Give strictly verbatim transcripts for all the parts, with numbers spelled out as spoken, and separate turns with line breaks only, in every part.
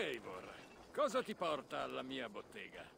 Eivor, cosa ti porta alla mia bottega?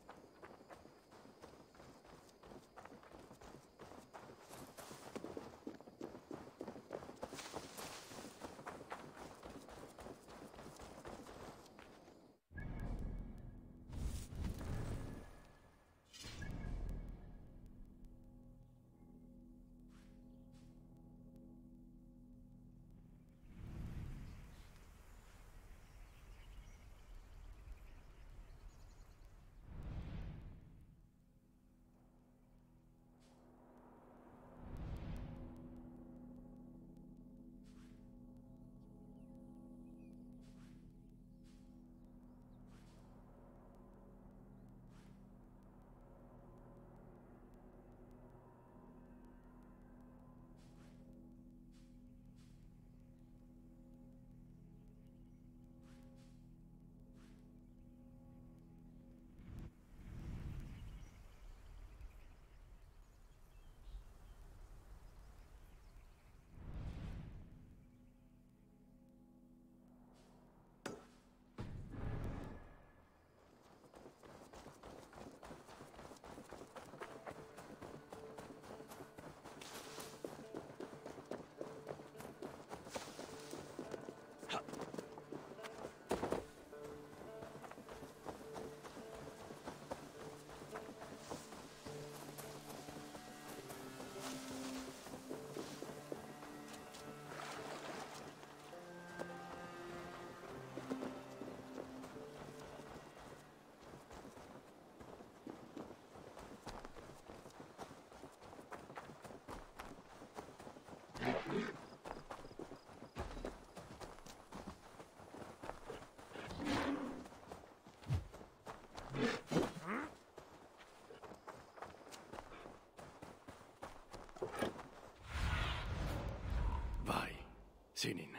Vai, Sinin.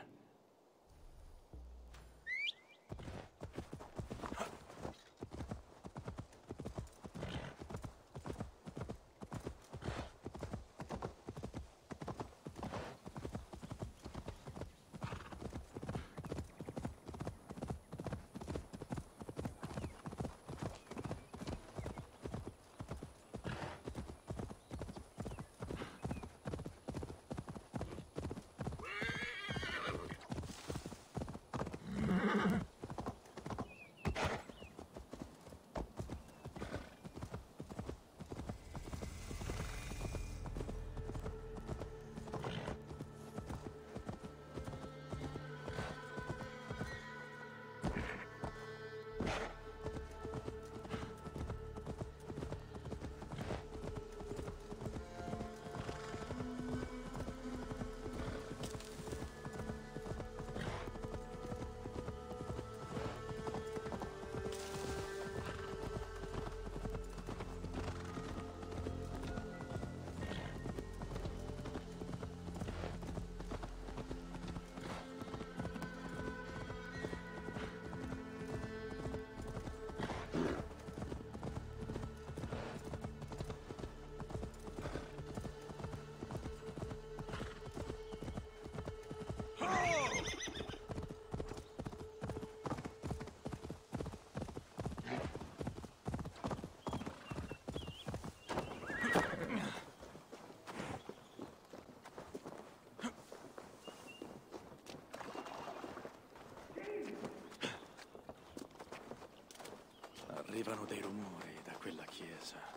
Arrivano dei rumori da quella chiesa.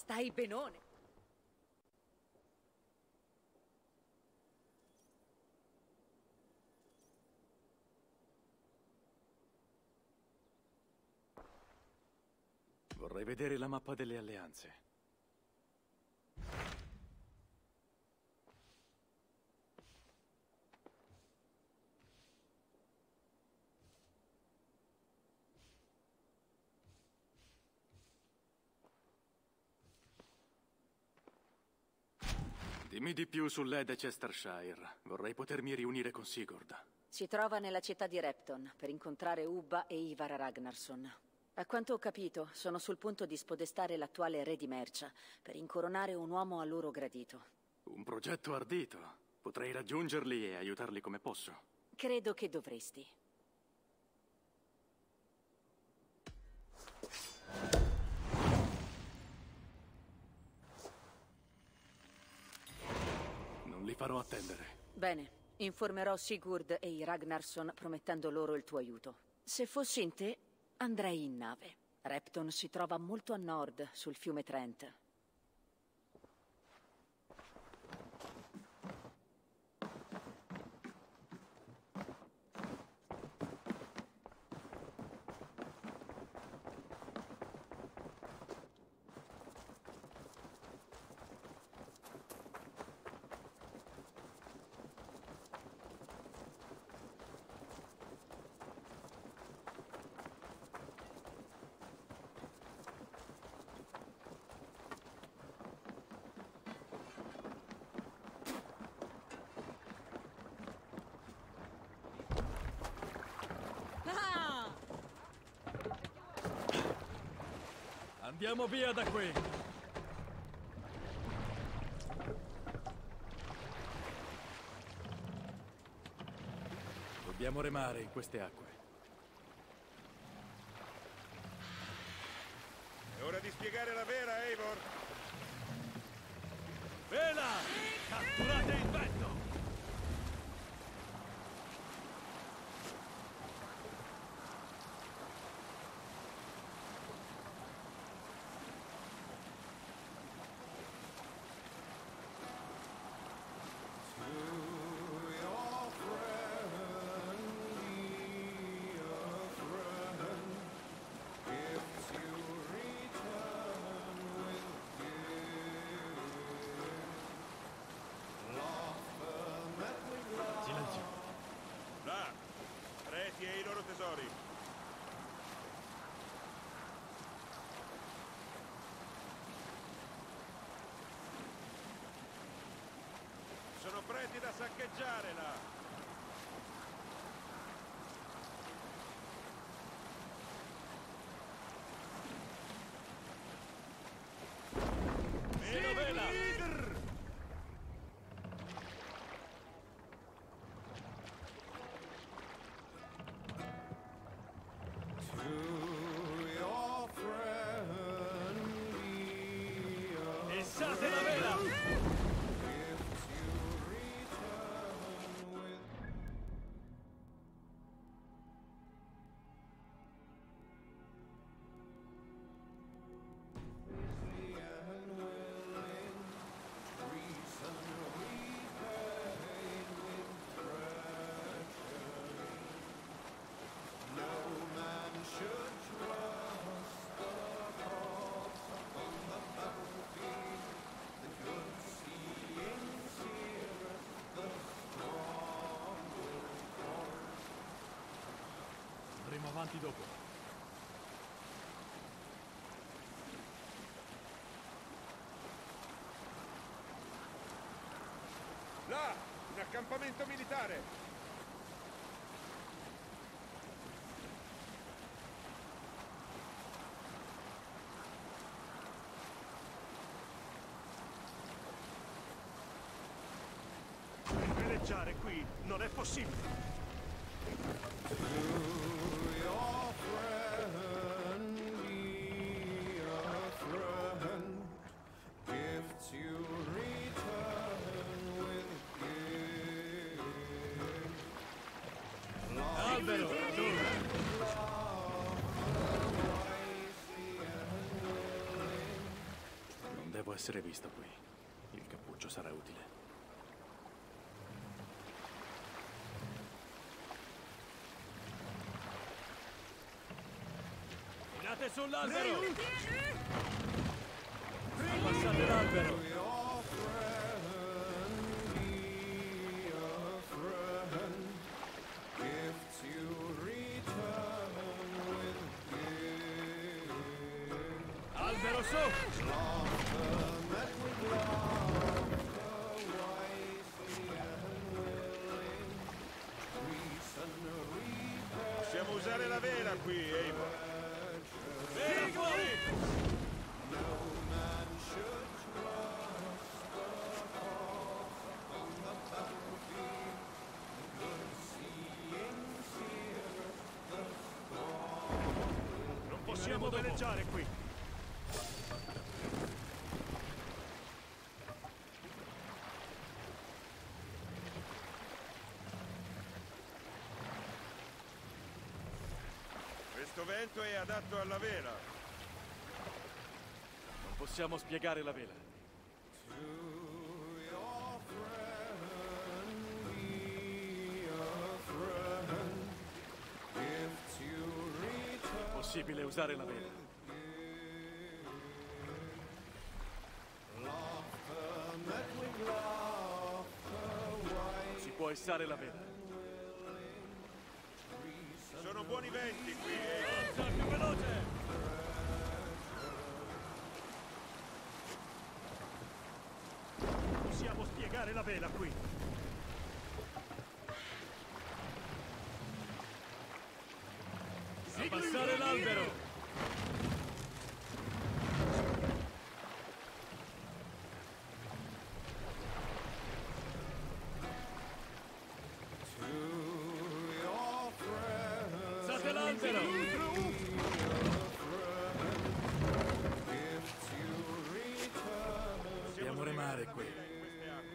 Stai benone.
Vorrei vedere la mappa delle alleanze. Dimmi di più sull'Ede Chestershire. Vorrei potermi riunire con Sigurd.
Si trova nella città di Repton per incontrare Ubba e Ivar Ragnarsson. A quanto ho capito, sono sul punto di spodestare l'attuale re di Mercia per incoronare un uomo a loro gradito.
Un progetto ardito. Potrei raggiungerli e aiutarli come posso.
Credo che dovresti.
Non li farò attendere.
Bene, informerò Sigurd e i Ragnarsson promettendo loro il tuo aiuto. Se fossi in te, andrei in nave. Repton si trova molto a nord, sul fiume Trent.
Andiamo via da qui! Dobbiamo remare in queste acque.
È ora di spiegare la vera, Eivor!
Vela! Catturate il vento!
Reti e i loro tesori. Sono pronti da saccheggiare là.
Vela, vela! Issate la vela! Andremo avanti dopo.
Là! Un accampamento militare!
Veleggiare qui non è possibile.
Albero, dove? può essere visto qui. Il cappuccio sarà utile.
Tirate sull'albero! Passate l'albero! Albero su!
Possiamo usare la vela qui, Eivor.
Vela fuori! Non possiamo veleggiare qui!
Questo vento è adatto alla vela.
Non possiamo spiegare la vela. È possibile usare la vela. Non si può issare la vela.
Sono buoni venti qui, Eivor.
Forza, più veloce! Possiamo spiegare la vela qui. Abbassare l'albero! Alzate l'albero!
Dobbiamo remare qui.
Queste acque.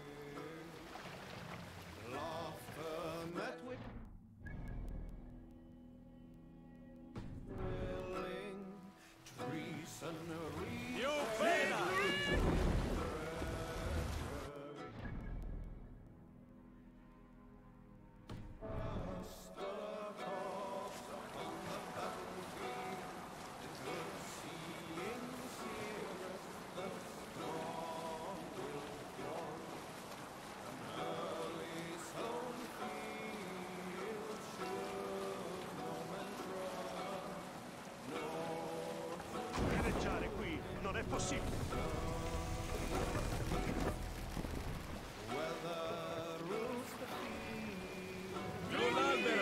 Più vela! Veleggiare qui non è possibile. Giù l'albero!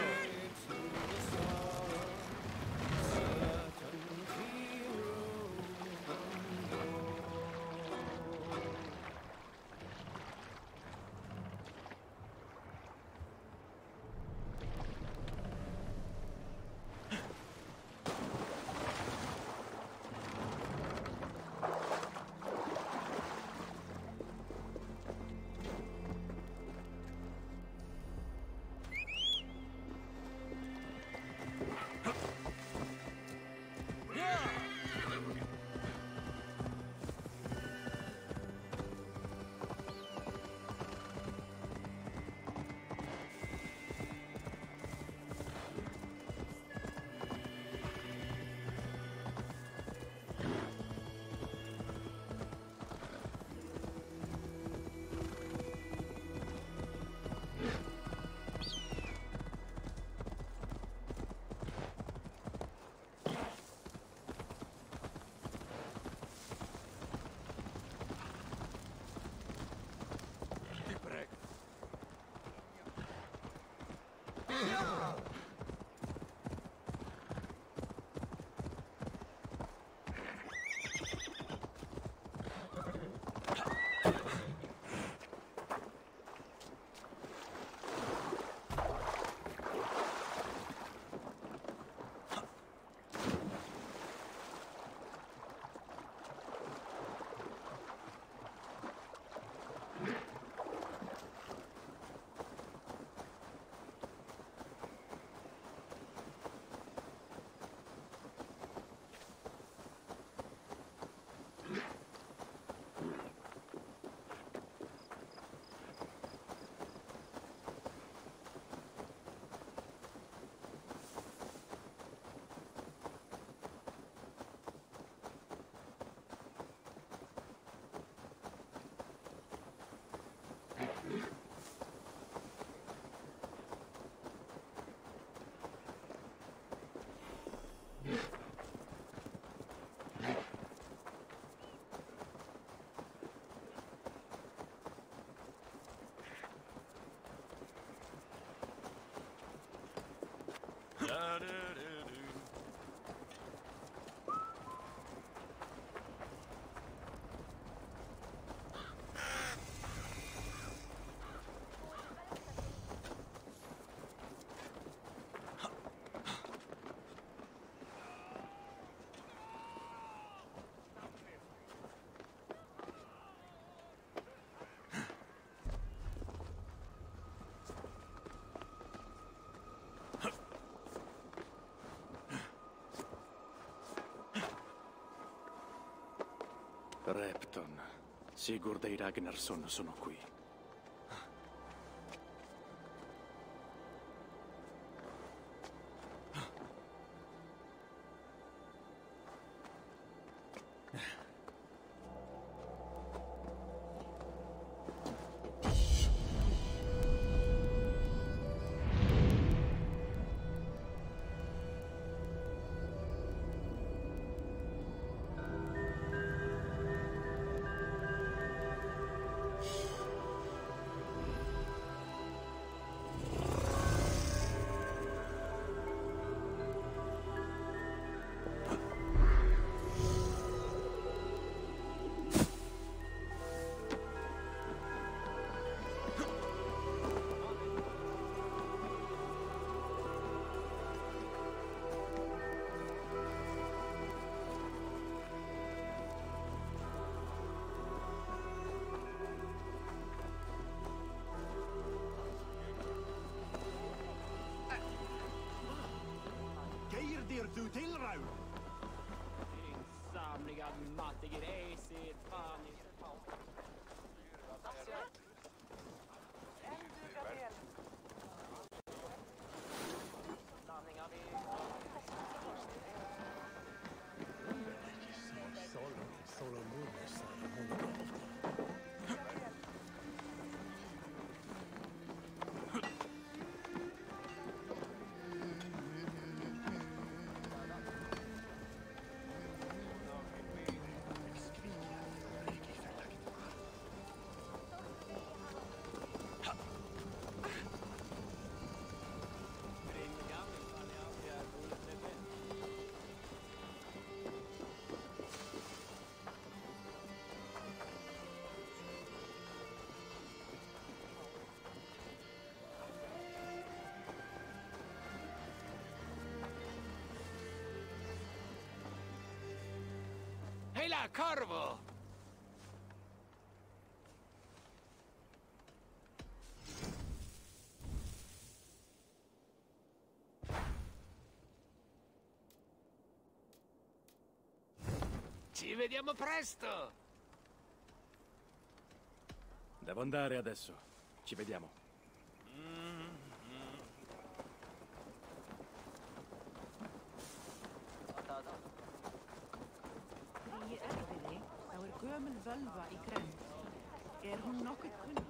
Ti prego.
Repton, Sigurd e i Ragnarsson sono qui.
Geir du till Raul?
Din samliga mattiga racer, fan i...
Ehi là, corvo! Ci vediamo presto!
Devo andare adesso. Ci vediamo.
Í erfiði, þá er gömul völva í grennd. Er hún nokkuð kunnig?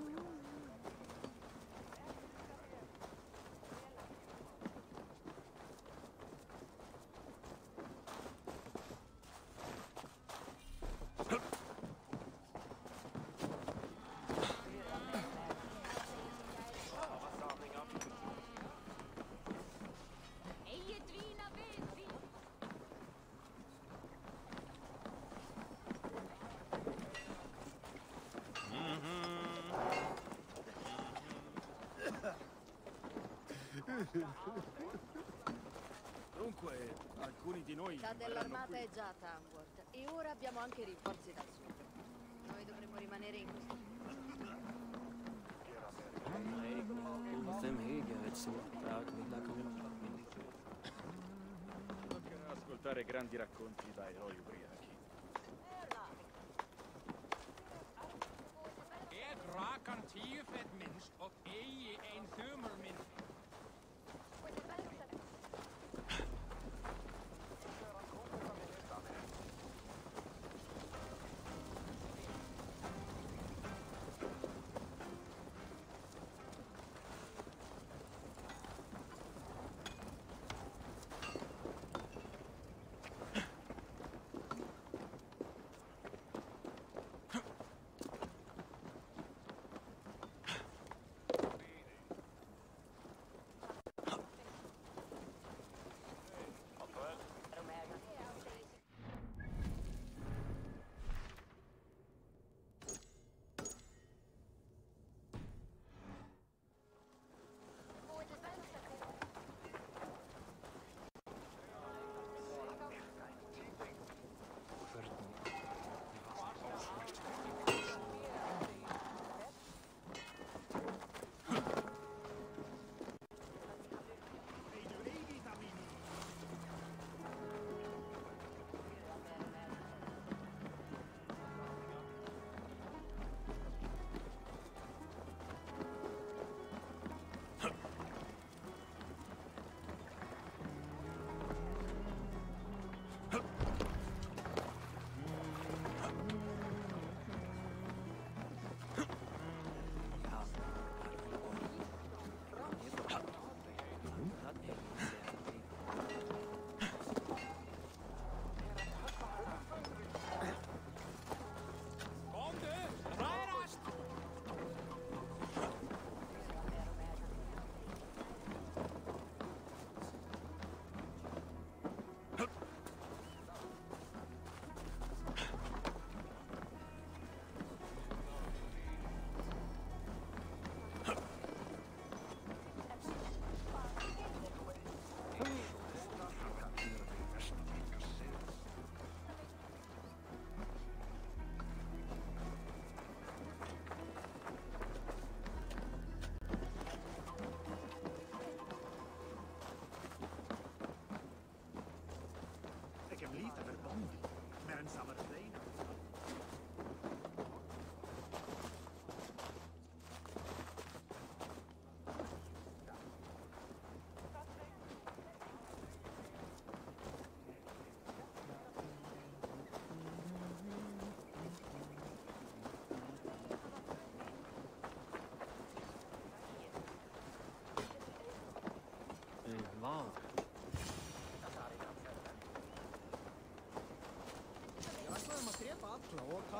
Dunque, alcuni di noi...
La dell'armata
qui.
è già a Tamworth e ora abbiamo anche rinforzi dal sud. Noi dovremmo rimanere in questo...
Ascoltare grandi racconti da eroi ubriachi.
Er drakan tíufett minnst og eigi ein þumul minnst.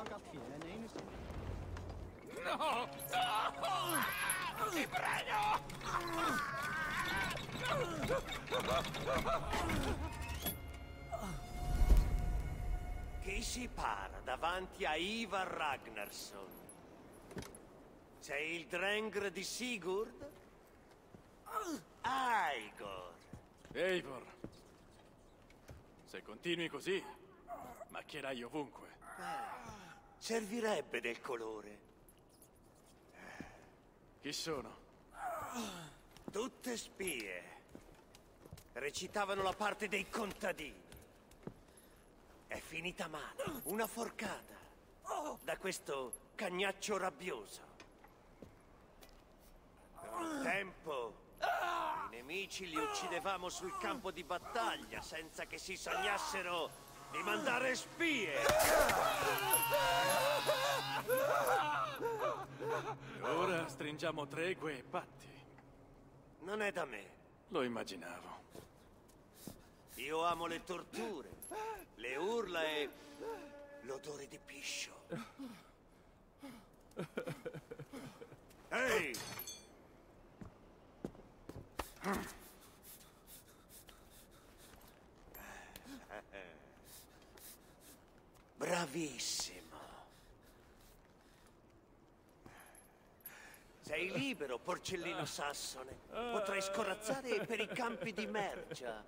No! No! Ti prego!
Chi si para davanti a Ivar Ragnarsson? Sei il Drengr di Sigurd? Igor!
Eivor, se continui così, macchierai ovunque.
Servirebbe del colore.
Chi sono?
Tutte spie. Recitavano la parte dei contadini. È finita male, una forcata. Da questo cagnaccio rabbioso. Un tempo i nemici li uccidevamo sul campo di battaglia senza che si sognassero di mandare spie.
Ora stringiamo tregue e patti.
Non è da me.
Lo immaginavo.
Io amo le torture, le urla e l'odore di piscio. Ehi! Bravissimo. Sei libero, porcellino sassone. Potrai scorazzare per i campi di Mercia.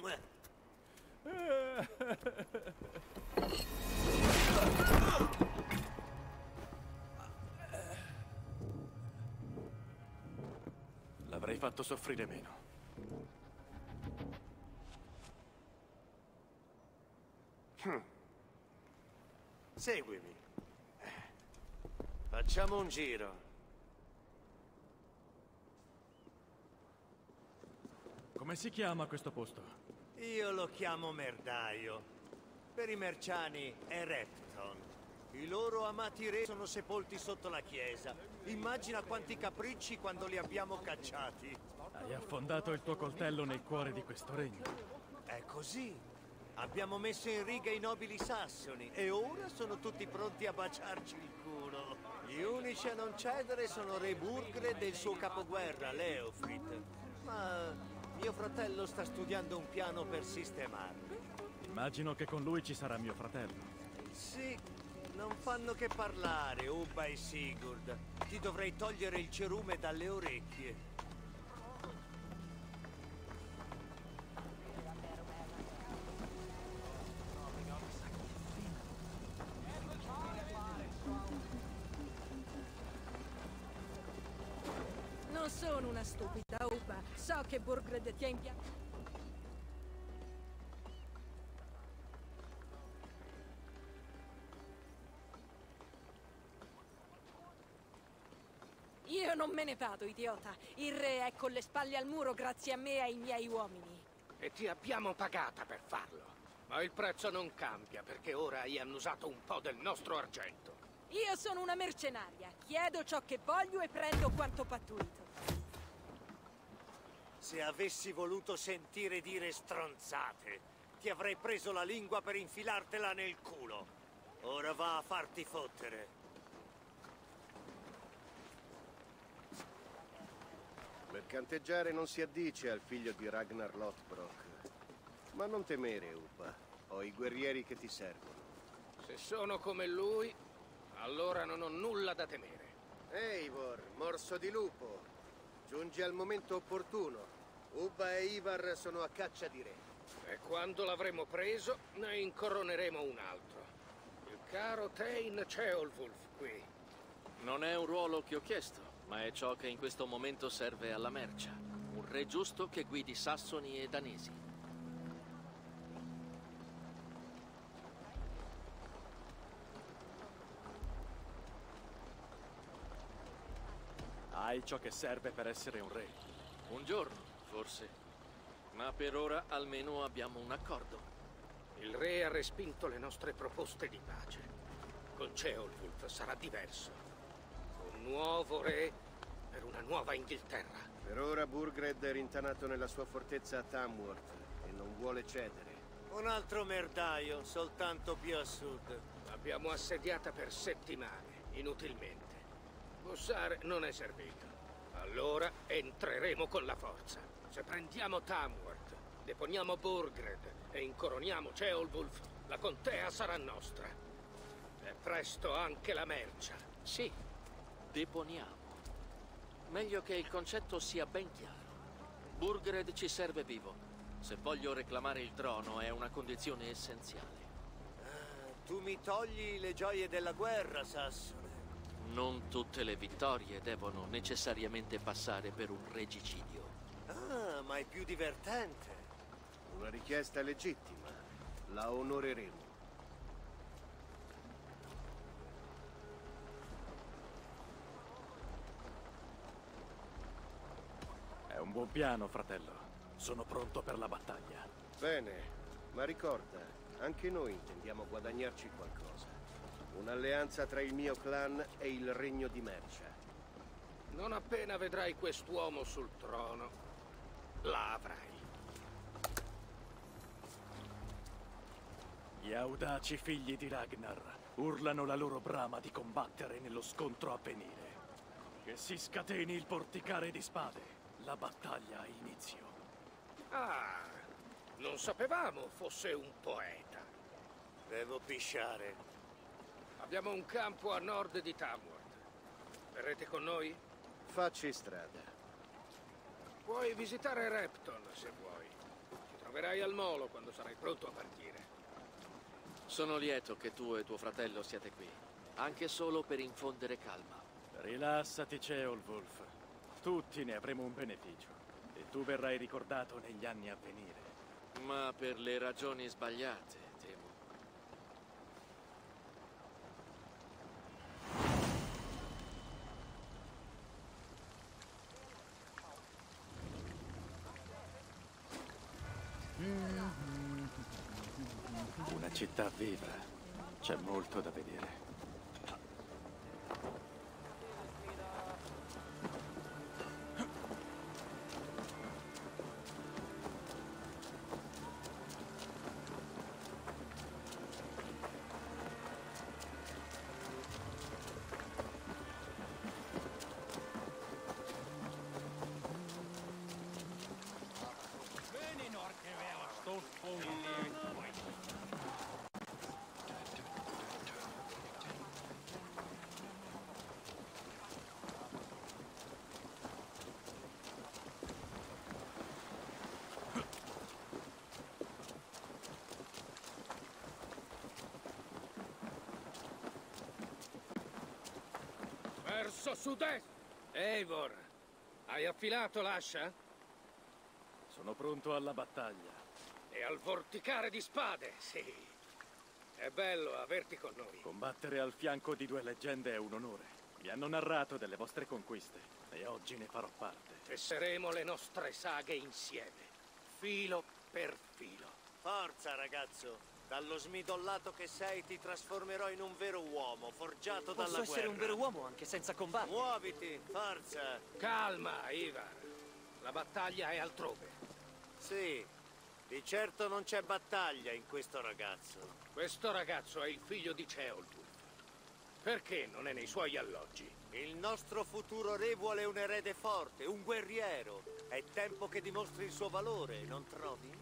L'avrei fatto soffrire meno.
Hm. Seguimi. Facciamo un giro.
Come si chiama questo posto?
Io lo chiamo merdaio. Per i merciani è Repton. I loro amati re sono sepolti sotto la chiesa. Immagina quanti capricci quando li abbiamo cacciati.
Hai affondato il tuo coltello nel cuore di questo regno.
È così. Abbiamo messo in riga i nobili sassoni e ora sono tutti pronti a baciarci il culo. Gli unici a non cedere sono Re Burgred e il suo capoguerra, Leofrid. Ma mio fratello sta studiando un piano per sistemarli.
Immagino che con lui ci sarà mio fratello.
Sì, non fanno che parlare, Ubba e Sigurd. Ti dovrei togliere il cerume dalle orecchie.
Non sono una stupida, Ubba. So che Burgred ti ha impiantato. Io non me ne vado, idiota. Il re è con le spalle al muro grazie a me e ai miei uomini.
E ti abbiamo pagata per farlo. Ma il prezzo non cambia, perché ora hai annusato un po' del nostro argento.
Io sono una mercenaria. Chiedo ciò che voglio e prendo quanto pattuito.
Se avessi voluto sentire dire stronzate, ti avrei preso la lingua per infilartela nel culo. Ora va a farti fottere.
Mercanteggiare non si addice al figlio di Ragnar Lothbrok. Ma non temere, Ubba. Ho i guerrieri che ti servono.
Se sono come lui, allora non ho nulla da temere.
Eivor, morso di lupo. Giungi al momento opportuno. Ubba e Ivar sono a caccia di re.
E quando l'avremo preso, ne incoroneremo un altro. Il caro Thane Ceolwulf qui.
Non è un ruolo che ho chiesto, ma è ciò che in questo momento serve alla Mercia. Un re giusto che guidi sassoni e danesi.
Hai ciò che serve per essere un re.
Un giorno, forse. Ma per ora almeno abbiamo un accordo.
Il re ha respinto le nostre proposte di pace. Con Ceolwulf sarà diverso. Un nuovo re per una nuova Inghilterra.
Per ora Burgred è rintanato nella sua fortezza a Tamworth e non vuole cedere.
Un altro merdaio, soltanto più a sud.
Va L'abbiamo assediata per settimane, inutilmente. Bussare non è servito. Allora entreremo con la forza. Se prendiamo Tamworth, deponiamo Burgred e incoroniamo Ceolwulf, la contea sarà nostra. E presto anche la mercia.
Sì, deponiamo. Meglio che il concetto sia ben chiaro. Burgred ci serve vivo. Se voglio reclamare il trono è una condizione essenziale.
Ah, tu mi togli le gioie della guerra, Sassone.
Non tutte le vittorie devono necessariamente passare per un regicidio.
Ah, ma è più divertente.
Una richiesta legittima. La onoreremo.
È un buon piano, fratello. Sono pronto per la battaglia.
Bene, ma ricorda, anche noi intendiamo guadagnarci qualcosa. Un'alleanza tra il mio clan e il regno di Mercia.
Non appena vedrai quest'uomo sul trono, la avrai.
Gli audaci figli di Ragnar urlano la loro brama di combattere nello scontro a venire. Che si scateni il porticare di spade. La battaglia ha inizio.
Ah, non sapevamo fosse un poeta.
Devo pisciare.
Abbiamo un campo a nord di Tamworth. Verrete con noi?
Facci strada.
Puoi visitare Repton se vuoi. Ci troverai al molo quando sarai pronto a partire.
Sono lieto che tu e tuo fratello siate qui, anche solo per infondere calma.
Rilassati, Ceolwulf. Tutti ne avremo un beneficio. E tu verrai ricordato negli anni a venire.
Ma per le ragioni sbagliate, temo.
Una città viva. C'è molto da vedere.
Verso sud-est! Eivor, hai affilato l'ascia?
Sono pronto alla battaglia.
E al vorticare di spade, sì. È bello averti con noi.
Combattere al fianco di due leggende è un onore. Mi hanno narrato delle vostre conquiste e oggi ne farò parte.
Tesseremo le nostre saghe insieme, filo per filo.
Forza, ragazzo. Dallo smidollato che sei ti trasformerò in un vero uomo, forgiato
Posso
dalla
essere
guerra.
un vero uomo anche senza combattere.
Muoviti, forza.
Calma, Ivar. La battaglia è altrove.
Sì, di certo non c'è battaglia in questo ragazzo.
Questo ragazzo è il figlio di Ceolwulf. Perché non è nei suoi alloggi?
Il nostro futuro re vuole un erede forte, un guerriero. È tempo che dimostri il suo valore, non trovi?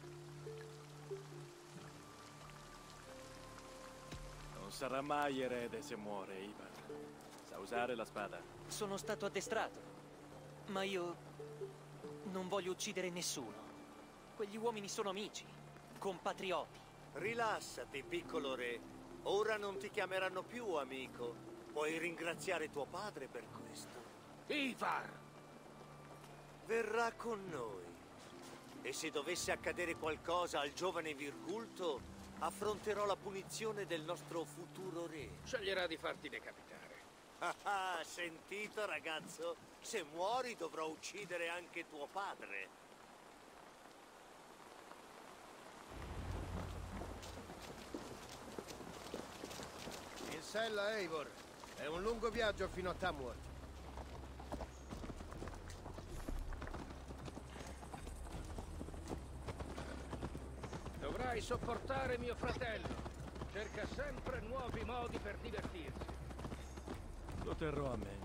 Non sarà mai erede se muore, Ivar. Sa usare la spada.
Sono stato addestrato, ma io non voglio uccidere nessuno. Quegli uomini sono amici, compatrioti.
Rilassati, piccolo re. Ora non ti chiameranno più amico. Puoi ringraziare tuo padre per questo.
Ivar!
Verrà con noi. E se dovesse accadere qualcosa al giovane Virgulto, affronterò la punizione del nostro futuro re.
Sceglierà di farti decapitare.
Ah ah, sentito, ragazzo? Se muori dovrò uccidere anche tuo padre.
In sella, Eivor. È un lungo viaggio fino a Tamworth.
Dovrai sopportare mio fratello. Cerca sempre nuovi modi per divertirsi.
Lo terrò a mente.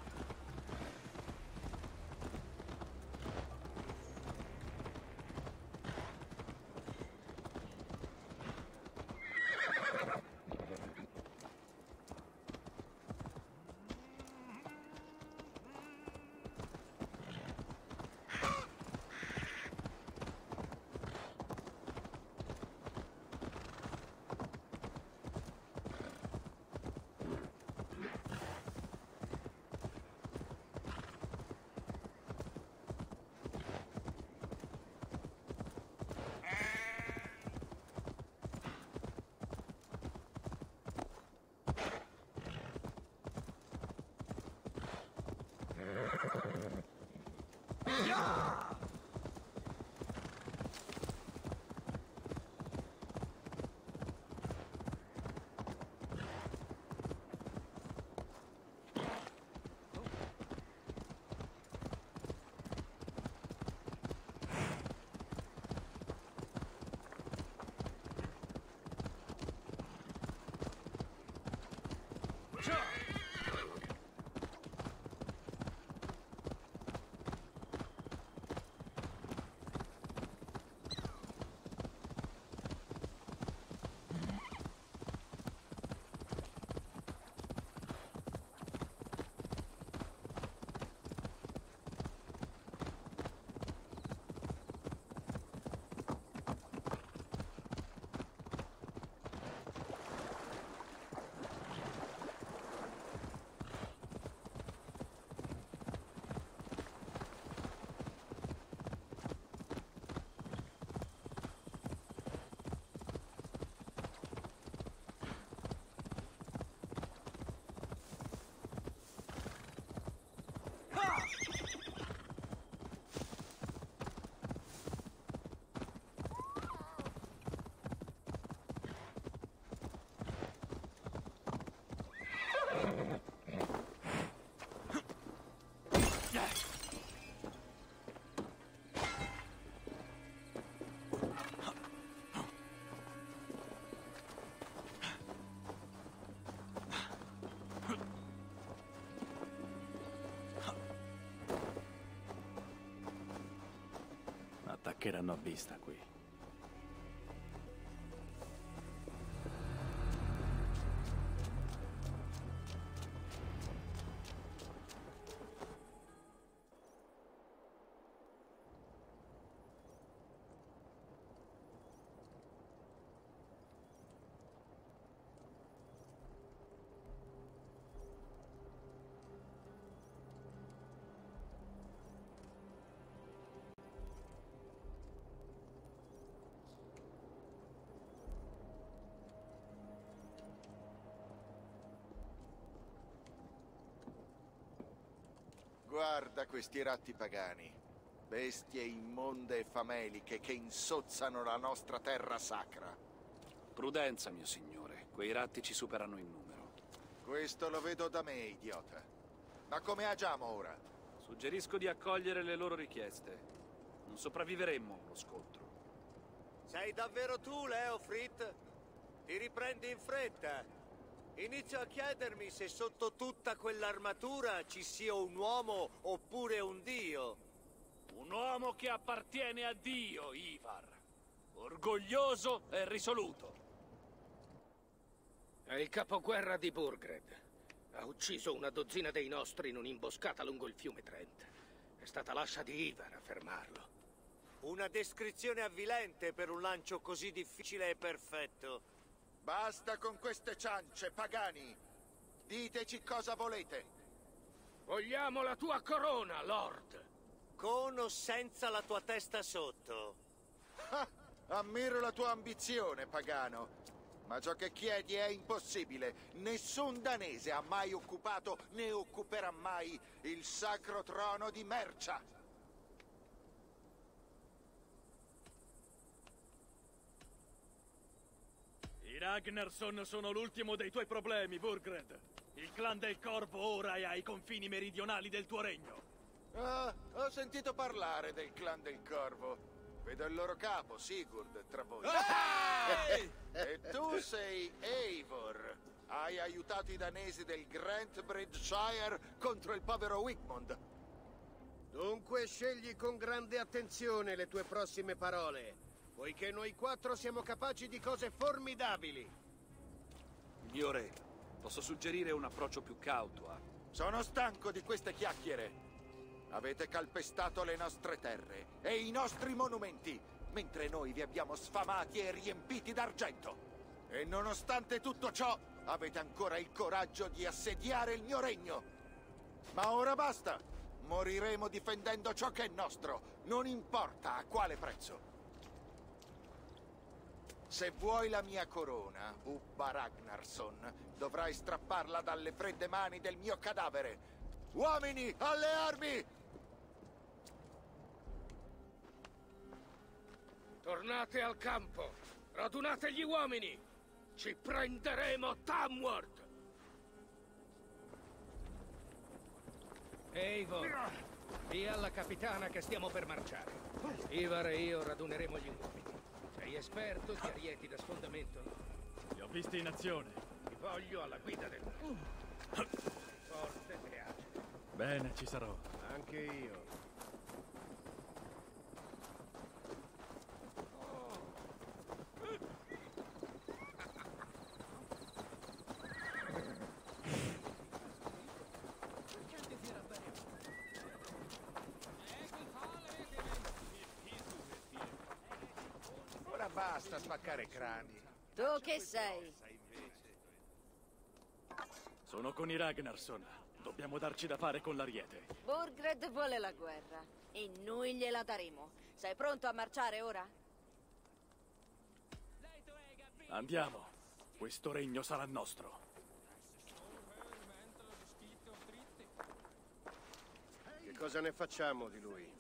Attaccheranno a vista qui.
Guarda questi ratti pagani, bestie immonde e fameliche che insozzano la nostra terra sacra.
Prudenza, mio signore, quei ratti ci superano in numero.
Questo lo vedo da me, idiota. Ma come agiamo ora?
Suggerisco di accogliere le loro richieste. Non sopravviveremmo allo scontro.
Sei davvero tu, Leofrit? Ti riprendi in fretta. Inizio a chiedermi se sotto tutta quell'armatura ci sia un uomo oppure un dio.
Un uomo che appartiene a Dio, Ivar. Orgoglioso e risoluto.
È il capoguerra di Burgred. Ha ucciso una dozzina dei nostri in un'imboscata lungo il fiume Trent. È stata l'ascia di Ivar a fermarlo.
Una descrizione avvilente per un lancio così difficile e perfetto.
Basta con queste ciance, pagani! Diteci cosa volete!
Vogliamo la tua corona, Lord!
Con o senza la tua testa sotto?
Ah, ammiro la tua ambizione, pagano. Ma ciò che chiedi è impossibile. Nessun danese ha mai occupato, né occuperà mai, il sacro trono di Mercia.
I Ragnarsson sono l'ultimo dei tuoi problemi, Burgred. Il clan del Corvo ora è ai confini meridionali del tuo regno.
Ah, ho sentito parlare del clan del Corvo. Vedo il loro capo, Sigurd, tra voi. E tu sei Eivor. Hai aiutato i danesi del Grantebridgeshire contro il povero Wigmund.
Dunque scegli con grande attenzione le tue prossime parole, poiché noi quattro siamo capaci di cose formidabili.
Mio re, posso suggerire un approccio più cauto a...
Sono stanco di queste chiacchiere. Avete calpestato le nostre terre e i nostri monumenti, mentre noi vi abbiamo sfamati e riempiti d'argento. E nonostante tutto ciò, avete ancora il coraggio di assediare il mio regno. Ma ora basta! Moriremo difendendo ciò che è nostro, non importa a quale prezzo. Se vuoi la mia corona, Ubba Ragnarsson, dovrai strapparla dalle fredde mani del mio cadavere. Uomini, alle armi!
Tornate al campo! Radunate gli uomini! Ci prenderemo Tamworth!
Eivor, dì alla capitana che stiamo per marciare. Ivar e io raduneremo gli uomini. Sei esperto di arieti da sfondamento?
Li ho visti in azione.
Ti voglio alla guida del... Forte e agile.
Bene, ci sarò.
Anche io.
Ora basta spaccare crani.
Tu che sei?
Sono con i Ragnarsson. Dobbiamo darci da fare con l'ariete.
Burgred vuole la guerra e noi gliela daremo. Sei pronto a marciare ora?
Andiamo. Questo regno sarà nostro.
Che cosa ne facciamo di lui?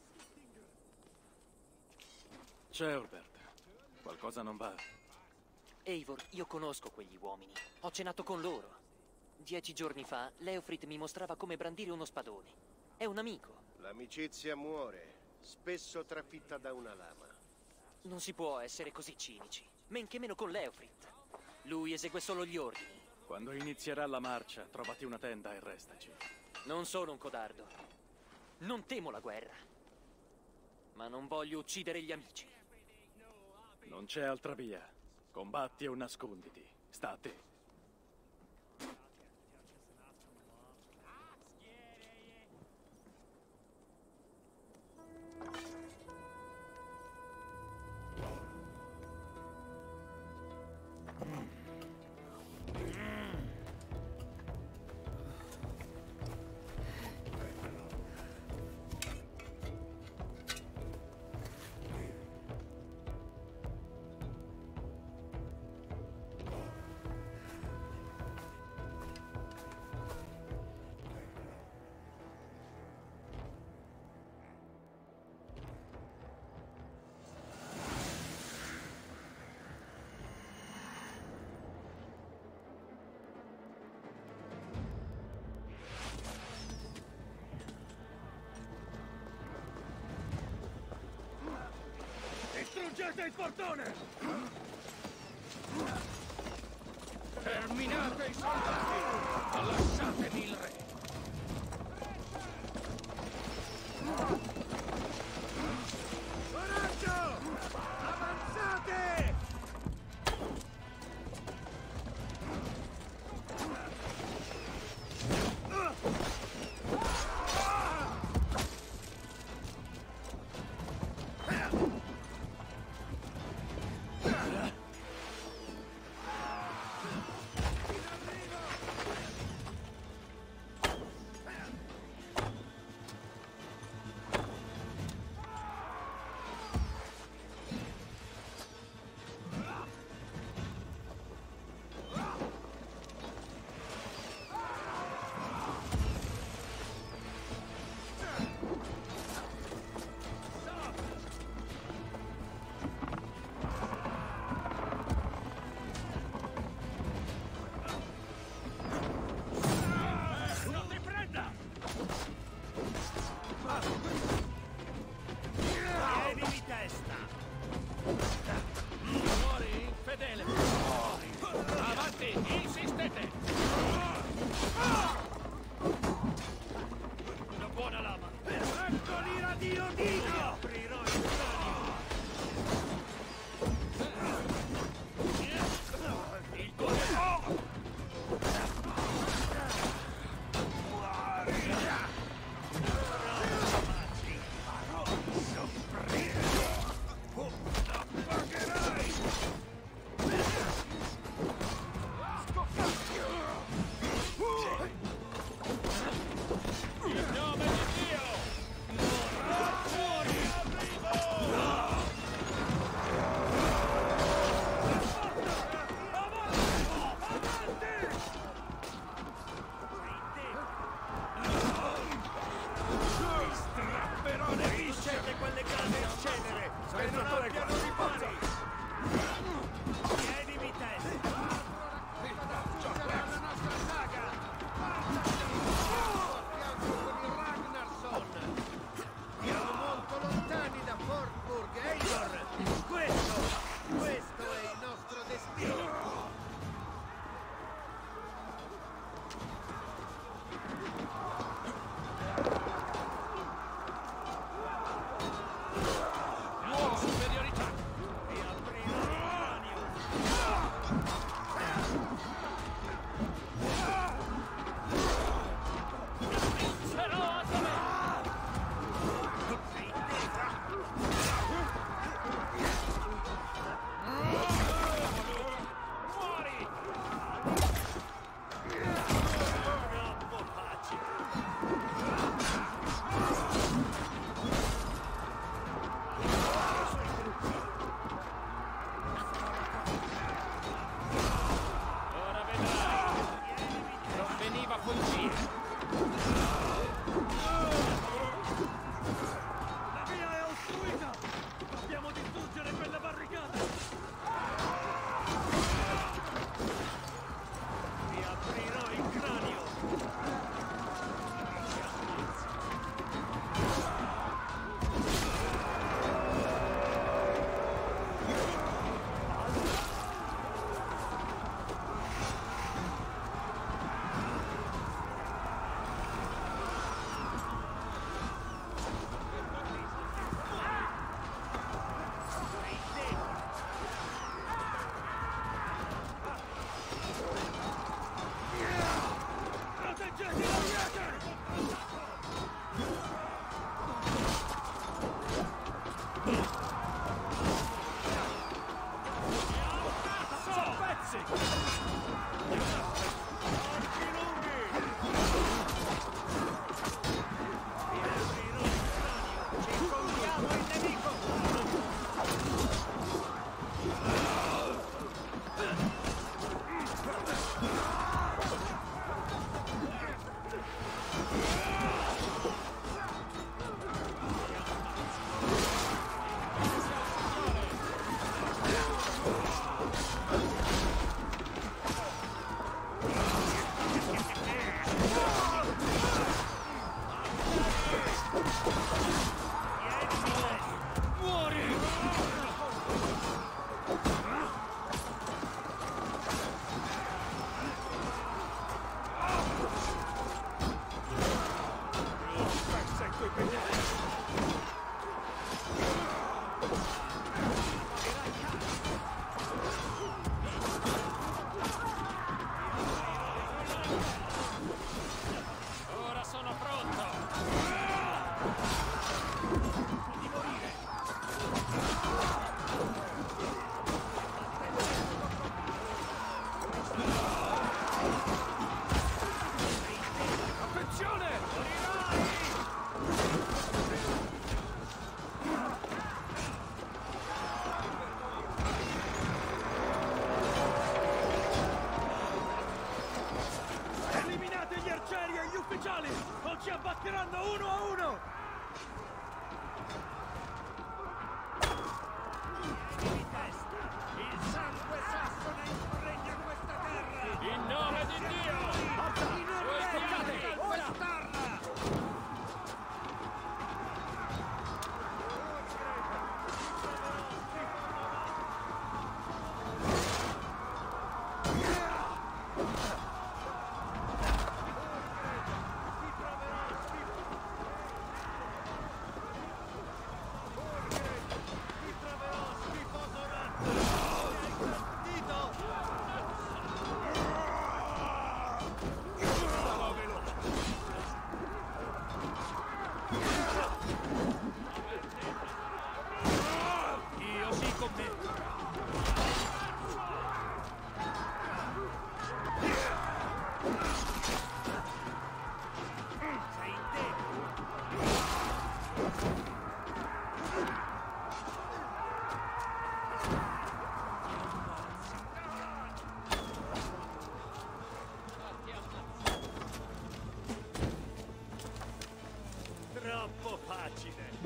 Ceolbert, qualcosa non va?
Eivor, io conosco quegli uomini. Ho cenato con loro. Dieci giorni fa, Leofrid mi mostrava come brandire uno spadone. È un amico.
L'amicizia muore, spesso trafitta da una lama.
Non si può essere così cinici, men che meno con Leofrid. Lui esegue solo gli ordini.
Quando inizierà la marcia, trovati una tenda e restaci.
Non sono un codardo. Non temo la guerra. Ma non voglio uccidere gli amici.
Non c'è altra via. Combatti o nasconditi. Sta a te.
Distruggete il portone! Terminate i soldati! Lasciatemi il re!
Coraggio! Avanzate! Ira di Odino!
Aprirò il cranio!
Il tuo...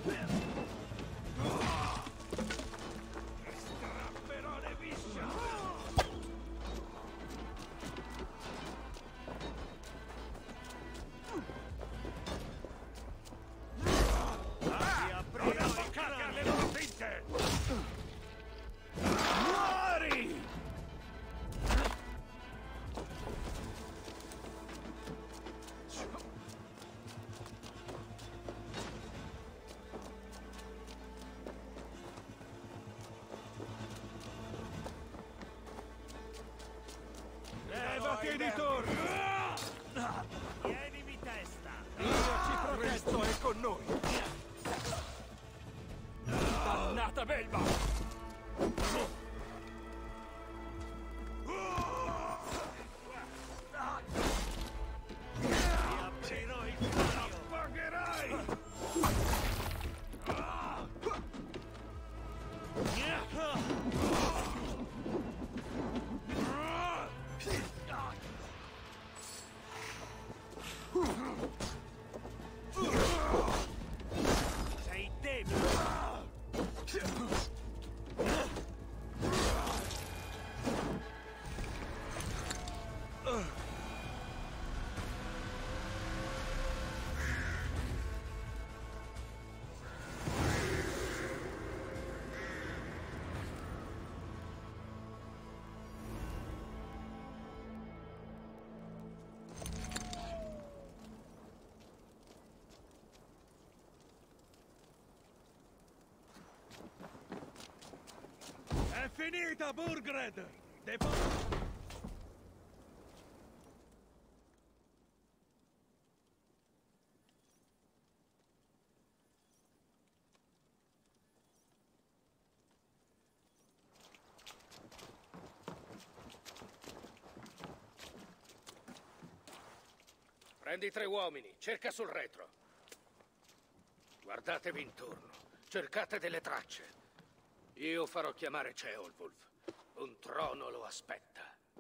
Strapperò le viscere! Aprirò il cacca alle loro finte! Muori! Levati di torno!
Tienimi testa!
Dio ci protesto è con noi! Dannata belva!
Aprirò il culo!
Pagherai!
Sei debole!
È finita, Burgred! Devo...
Prendi tre uomini, cerca sul retro. Guardatevi intorno, cercate delle tracce. Io farò chiamare Ceolwulf. Un trono lo aspetta.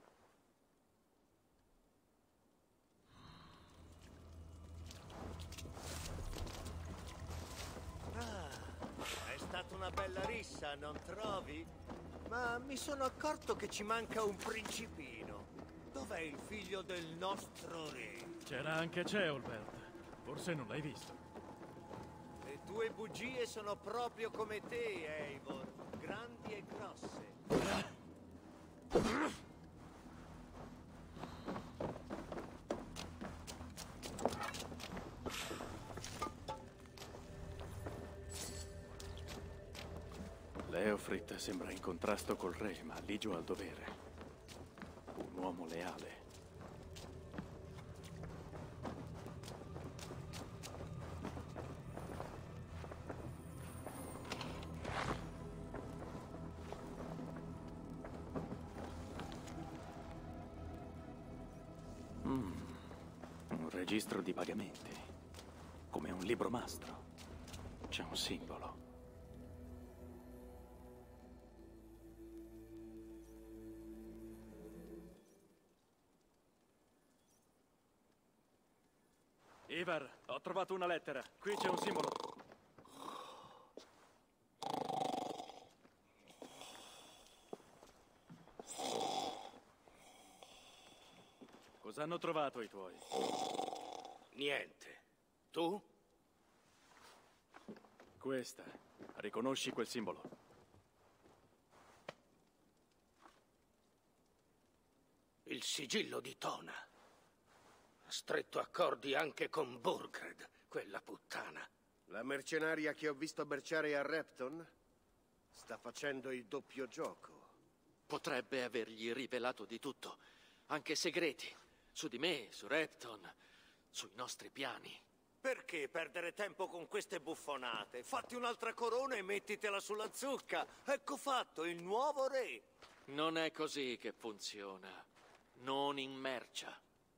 Ah, è stata una bella rissa, non trovi? Ma mi sono accorto che ci manca un principino. Dov'è il figlio del nostro re?
C'era anche Ceolbert. Forse non l'hai visto.
Le tue bugie sono proprio come te, Eivor. Grandi e grosse.
Leofrit sembra in contrasto col re, ma ligio al dovere. Un uomo leale. Mm, un registro di pagamenti. Come un libro mastro. C'è un simbolo.
Ivar, ho trovato una lettera. Qui c'è un simbolo. Cosa hanno trovato i tuoi?
Niente. Tu?
Questa. Riconosci quel simbolo?
Il sigillo di Tona. Ha stretto accordi anche con Burgred, quella puttana.
La mercenaria che ho visto berciare a Repton sta facendo il doppio gioco.
Potrebbe avergli rivelato di tutto, anche segreti, su di me, su Repton, sui nostri piani.
Perché perdere tempo con queste buffonate? Fatti un'altra corona e mettitela sulla zucca. Ecco fatto, il nuovo re.
Non è così che funziona. Non in mercia.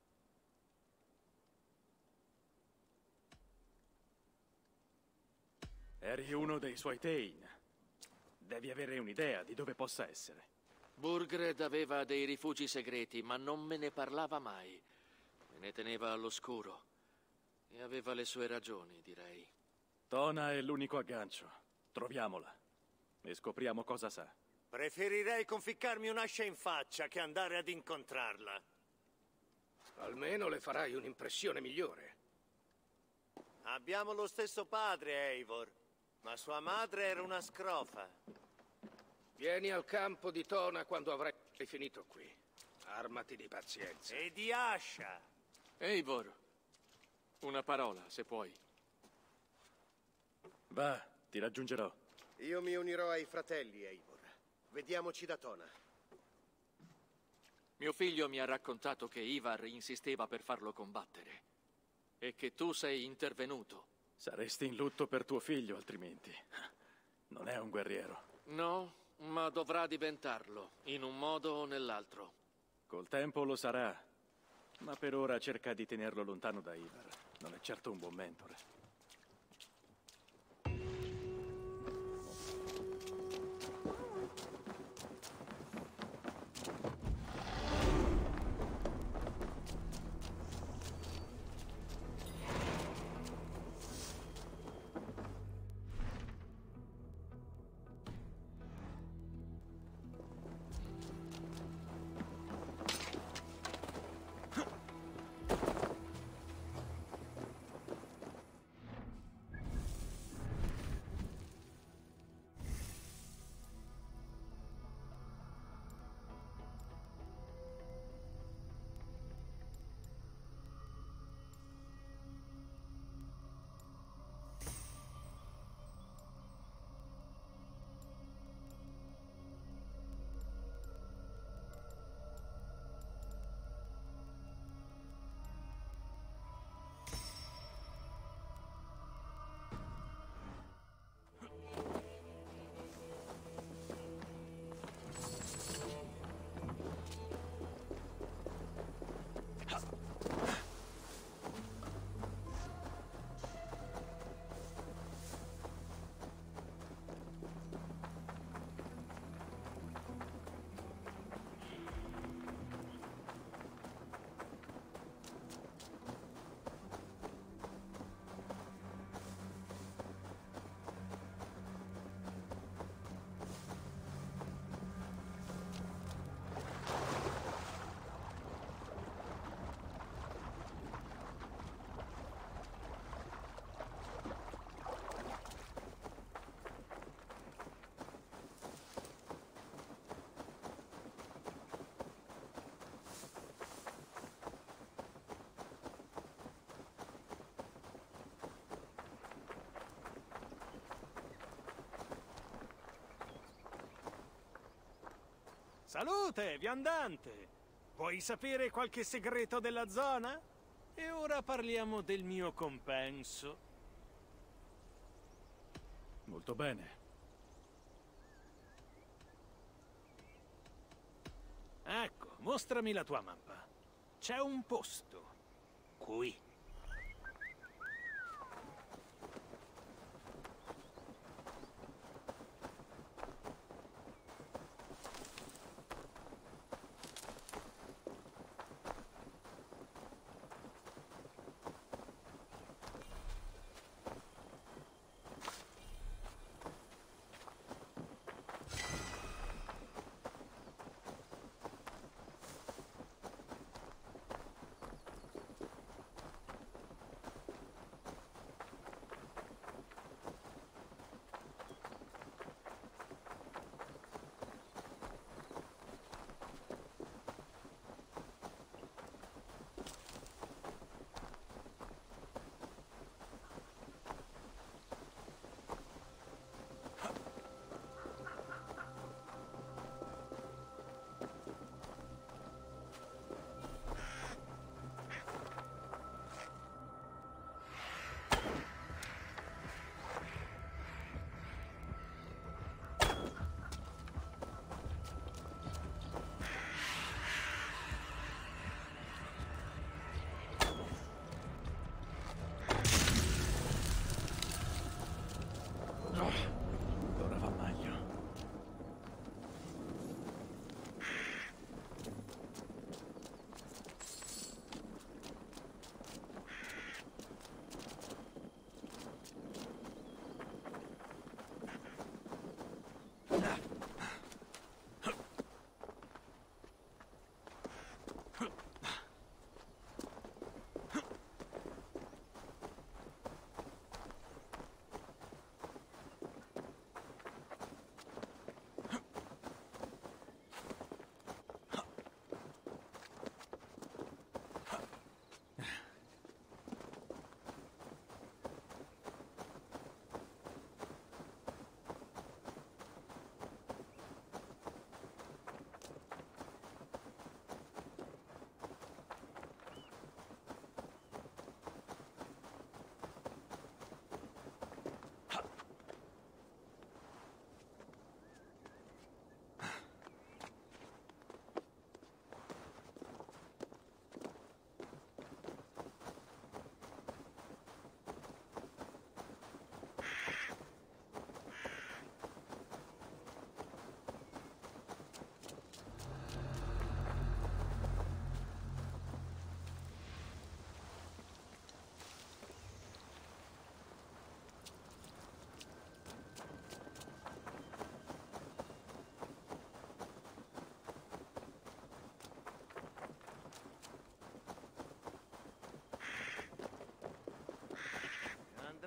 Eri uno dei suoi Tain. Devi avere un'idea di dove possa essere.
Burgred aveva dei rifugi segreti, ma non me ne parlava mai. Me ne teneva all'oscuro. E aveva le sue ragioni, direi.
Tona è l'unico aggancio. Troviamola e scopriamo cosa sa.
Preferirei conficcarmi un'ascia in faccia che andare ad incontrarla.
Almeno le farai un'impressione migliore.
Abbiamo lo stesso padre, Eivor, ma sua madre era una scrofa.
Vieni al campo di Tona quando avrai finito qui. Armati di pazienza.
E di ascia.
Eivor, una parola, se puoi.
Va, ti raggiungerò.
Io mi unirò ai fratelli, Eivor. Vediamoci da Tona.
Mio figlio mi ha raccontato che Ivar insisteva per farlo combattere e che tu sei intervenuto.
Saresti in lutto per tuo figlio, altrimenti. Non è un guerriero.
No, ma dovrà diventarlo, in un modo o nell'altro.
Col tempo lo sarà, ma per ora cerca di tenerlo lontano da Ivar. Non è certo un buon mentore.
Salute, viandante! Vuoi sapere qualche segreto della zona? E ora parliamo del mio compenso.
Molto bene.
Ecco, mostrami la tua mappa. C'è un posto. Qui.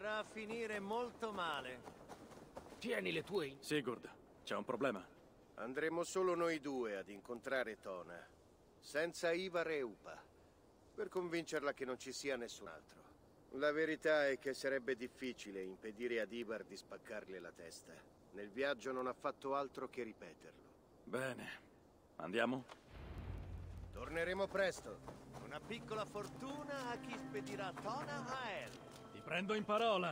Andrà a finire molto male.
Tieni le tue...
Sigurd, c'è un problema.
Andremo solo noi due ad incontrare Tona, senza Ivar e Upa, per convincerla che non ci sia nessun altro. La verità è che sarebbe difficile impedire ad Ivar di spaccarle la testa. Nel viaggio non ha fatto altro che ripeterlo.
Bene. Andiamo?
Torneremo presto.
Una piccola fortuna a chi spedirà Tona a El.
Ti prendo in parola.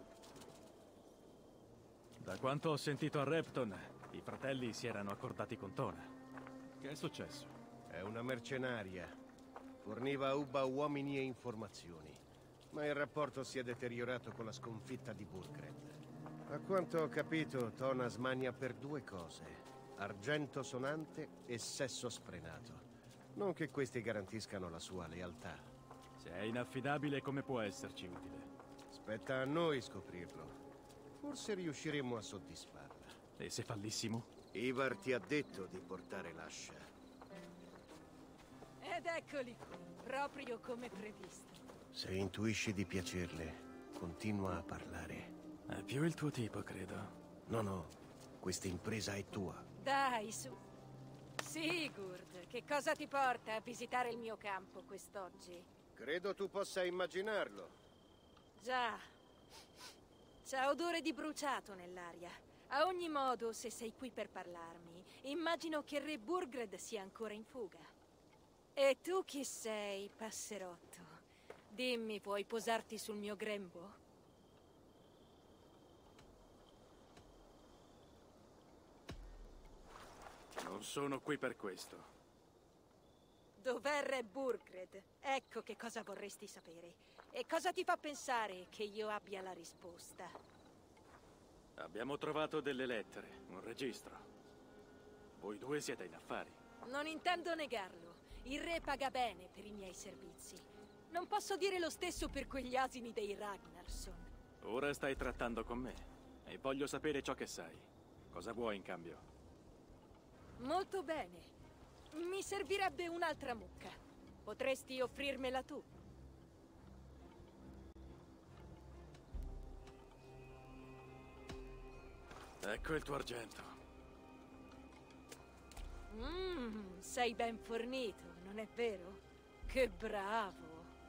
Da quanto ho sentito a Repton, i fratelli si erano accordati con Tona. Che è successo?
È una mercenaria. Forniva a Ubba uomini e informazioni. Ma il rapporto si è deteriorato con la sconfitta di Burgred. A quanto ho capito, Tona smania per due cose: argento sonante e sesso sfrenato. Non che questi garantiscano la sua lealtà.
Se è inaffidabile, come può esserci utile?
Spetta a noi scoprirlo. Forse riusciremo a soddisfarla.
E se fallissimo?
Ivar ti ha detto di portare l'ascia.
Ed eccoli qui, proprio come previsto.
Se intuisci di piacerle, continua a parlare.
È più il tuo tipo, credo.
No, no, questa impresa è tua.
Dai, su. Sigurd, che cosa ti porta a visitare il mio campo quest'oggi?
Credo tu possa immaginarlo.
Già. C'è odore di bruciato nell'aria. A ogni modo, se sei qui per parlarmi, immagino che Re Burgred sia ancora in fuga. E tu chi sei, passerotto? Dimmi, puoi posarti sul mio grembo?
Non sono qui per questo.
Dov'è Re Burgred? Ecco che cosa vorresti sapere. E cosa ti fa pensare che io abbia la risposta?
Abbiamo trovato delle lettere, un registro. Voi due siete in affari.
Non intendo negarlo. Il re paga bene per i miei servizi. Non posso dire lo stesso per quegli asini dei Ragnarsson.
Ora stai trattando con me e voglio sapere ciò che sai. Cosa vuoi in cambio?
Molto bene. Mi servirebbe un'altra mucca. Potresti offrirmela tu?
Ecco il tuo argento.
Mmm, sei ben fornito, non è vero? Che bravo.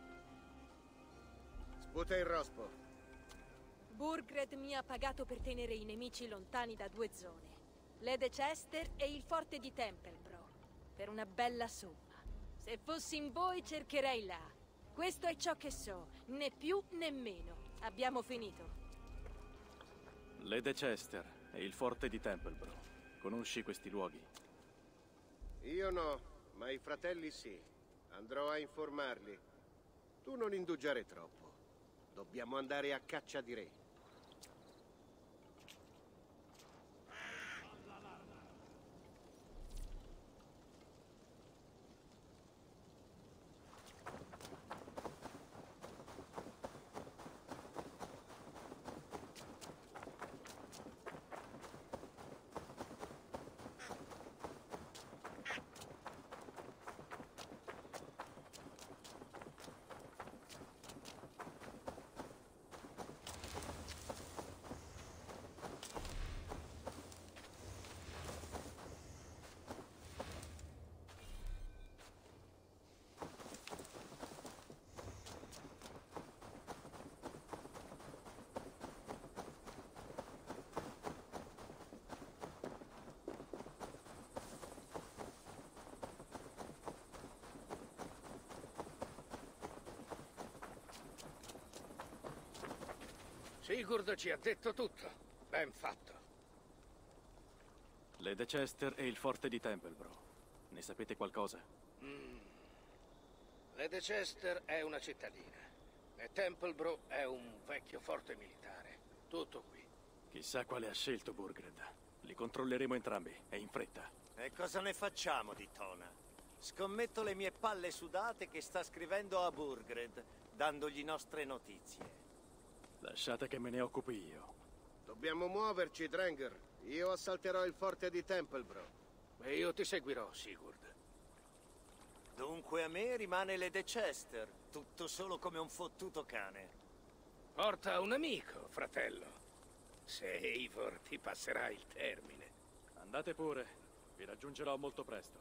Sputa il rospo.
Burgred mi ha pagato per tenere i nemici lontani da due zone. Lede Chester e il forte di Templebro. Per una bella somma. Se fossi in voi cercherei là. Questo è ciò che so, né più né meno. Abbiamo finito.
Lede Chester e il forte di Templebro. Conosci questi luoghi?
Io no, ma i fratelli sì. Andrò a informarli. Tu non indugiare troppo. Dobbiamo andare a caccia di re.
Sigurd ci ha detto tutto. Ben fatto.
Lede Chester e il forte di Templebro. Ne sapete qualcosa?
Mm. Lede Chester è una cittadina e Templebro è un vecchio forte militare. Tutto qui.
Chissà quale ha scelto Burgred. Li controlleremo entrambi, e in fretta.
E cosa ne facciamo di Tona? Scommetto le mie palle sudate che sta scrivendo a Burgred, dandogli nostre notizie.
Lasciate che me ne occupi io.
Dobbiamo muoverci, Drenger. Io assalterò il forte di Templebro.
E io ti seguirò, Sigurd.
Dunque a me rimane Lede Chester, tutto solo come un fottuto cane.
Porta un amico, fratello. Se Eivor ti passerà il termine.
Andate pure. Vi raggiungerò molto presto.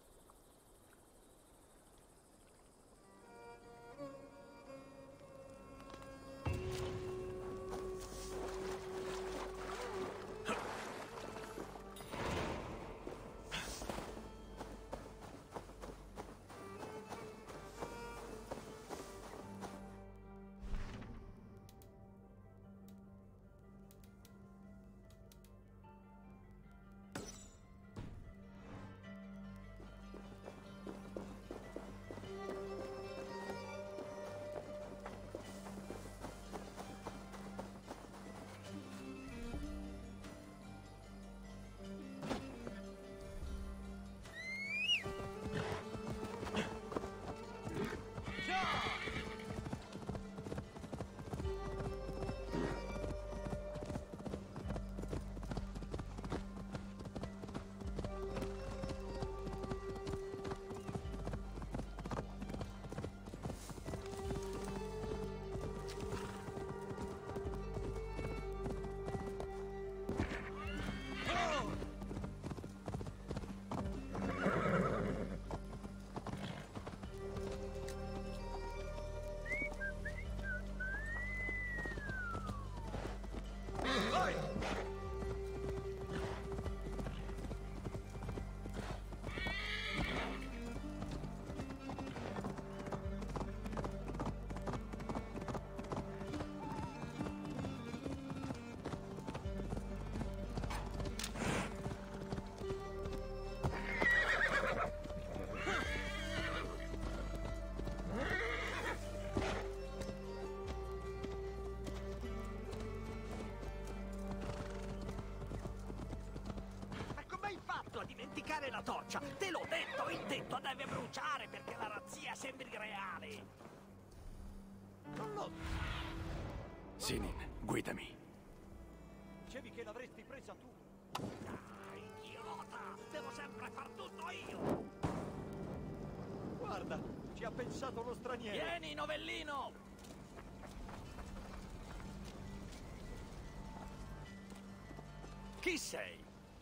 A dimenticare la torcia. Te l'ho detto, il tetto deve bruciare perché la razzia sembri reale. Non lo...
Sinin, guidami.
Dicevi che l'avresti presa tu. Dai, idiota! Devo sempre far tutto io!
Guarda, ci ha pensato uno straniero.
Vieni, novellino! Chi sei?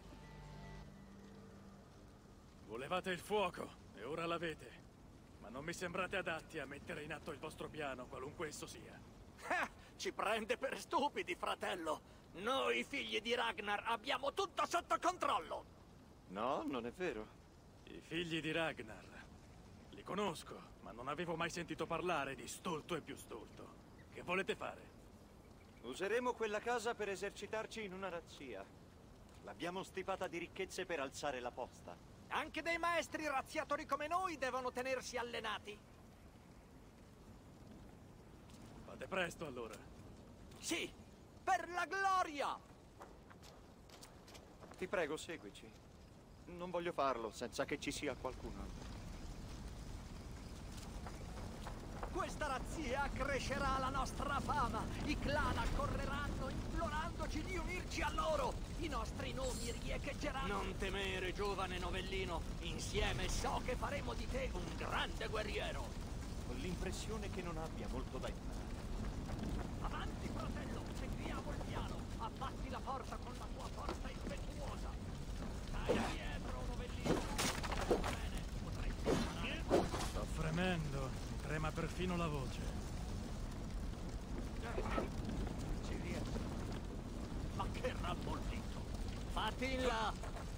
Volevate il fuoco, e ora l'avete. Ma non mi sembrate adatti a mettere in atto il vostro piano, qualunque esso sia.
Eh, ci prende per stupidi, fratello. Noi, figli di Ragnar, abbiamo tutto sotto controllo.
No, non è vero. I figli di Ragnar. Li conosco, ma non avevo mai sentito parlare di stolto e più stolto. Che volete fare?
Useremo quella casa per esercitarci in una razzia. L'abbiamo stipata di ricchezze per alzare la posta.
Anche dei maestri razziatori come noi devono tenersi allenati.
Fate presto, allora.
Sì, per la gloria!
Ti prego, seguici. Non voglio farlo senza che ci sia qualcuno.
Questa razzia crescerà la nostra fama. I clan accorreranno implorandoci di unirci a loro. I nostri nomi riecheggeranno. Non temere, giovane novellino. Insieme so che faremo di te un grande guerriero.
Ho l'impressione che non abbia molto da imparare.
Avanti, fratello. Seguiamo il piano. Abbatti la porta con la tua forza impetuosa. Stai dietro, novellino. Bene, potrai imparare.
Sto fremendo. Trema perfino la voce.
Ci riesco. Ma che rammollito! Fatti in là!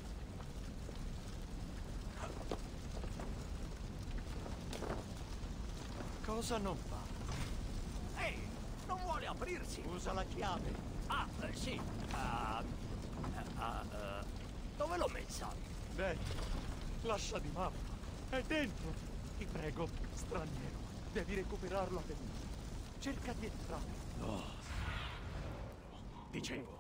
Cosa non fa?
Ehi, non vuole aprirsi!
Usa la chiave.
Ah, eh, sì. Uh, uh, uh, dove l'ho messa?
Beh, lascia di mappa. È dentro. Ti prego, straniero. Devi recuperarla per me. Cerca di entrare.
No. Dicevo.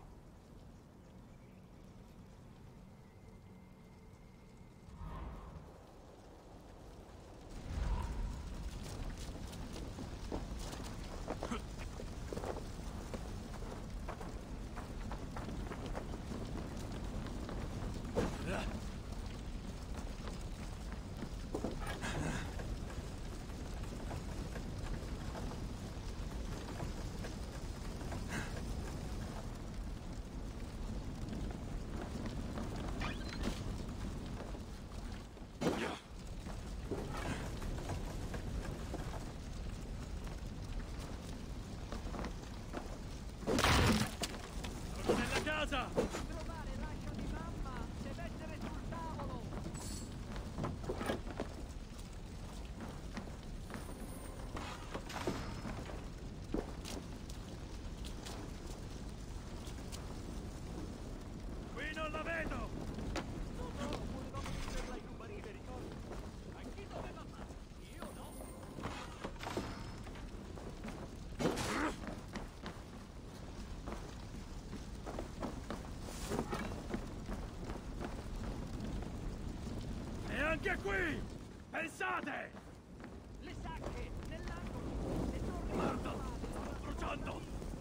Anche qui! Pensate!
Le sacche, nell'angolo! Le torri...
Merda! Sto bruciando!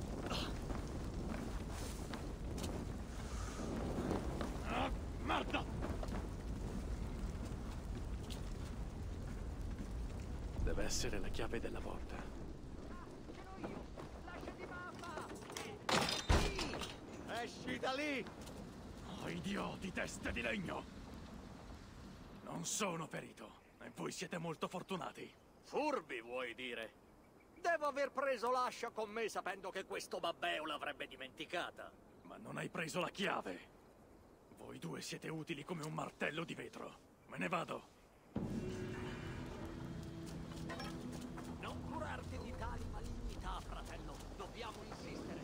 Ah, merda! Deve essere la chiave della porta.
Esci da lì!
Oh, idioti, teste di legno! Non sono ferito, e voi siete molto fortunati.
Furbi, vuoi dire? Devo aver preso l'ascia con me sapendo che questo babbeo l'avrebbe dimenticata.
Ma non hai preso la chiave. Voi due siete utili come un martello di vetro. Me ne vado.
Non curarti di tali malignità, fratello. Dobbiamo insistere.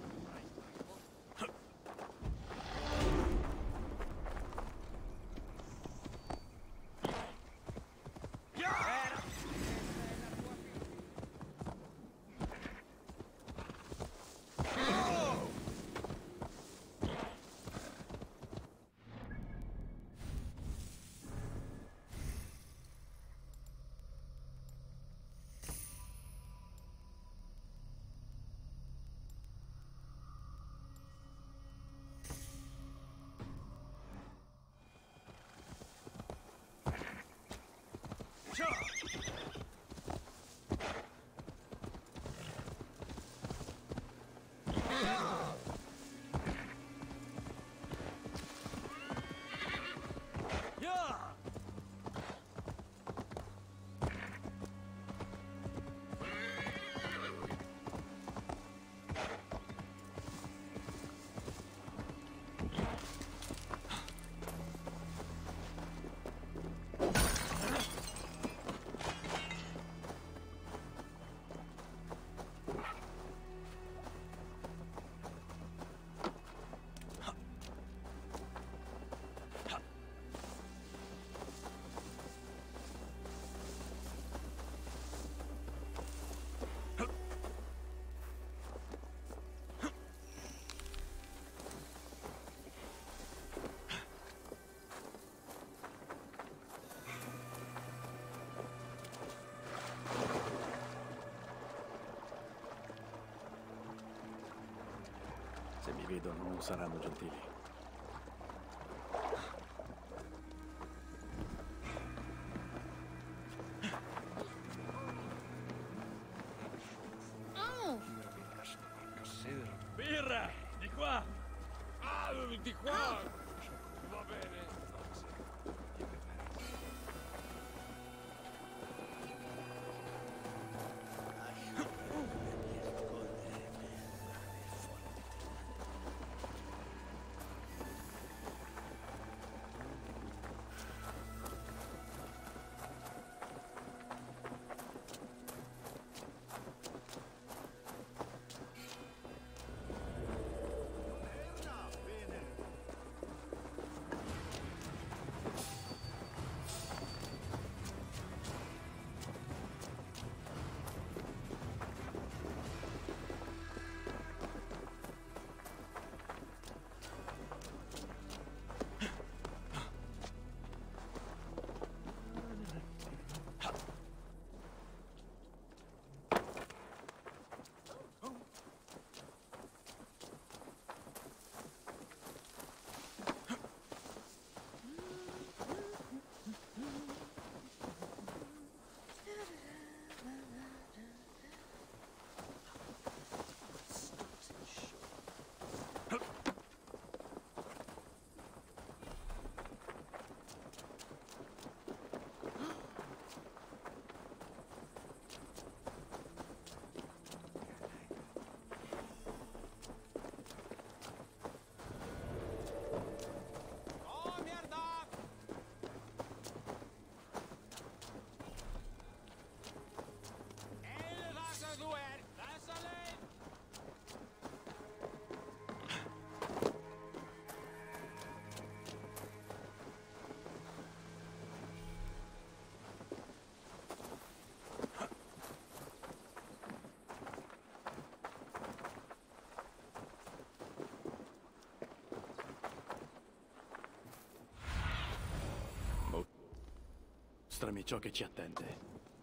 Se mi vedono non saranno gentili.
Birra! Di qua! Ah, di qua! Va bene.
Mostrami ciò che ci attende.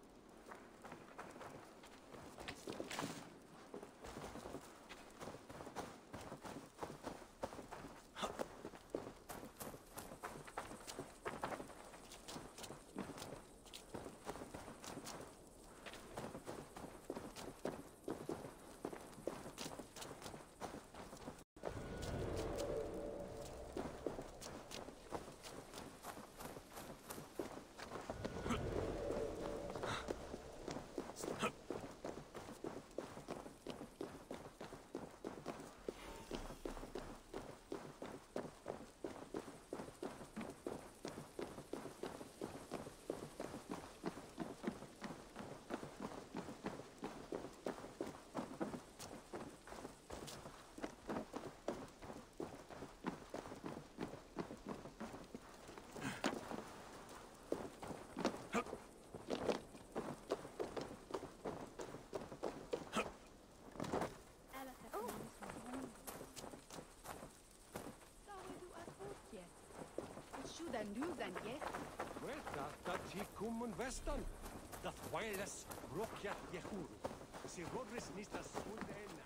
Dan du dan je?
Vuelta tatikum vestan. Dat wireless rokyat yehuru. Si rodris nistas sudena.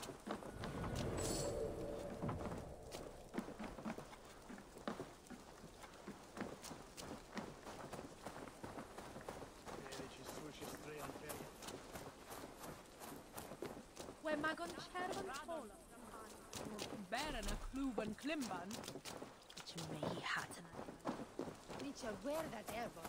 We magon chervan tola. Beren a kluban klimban.
Tu me hatten.
Niet je weer dat ever.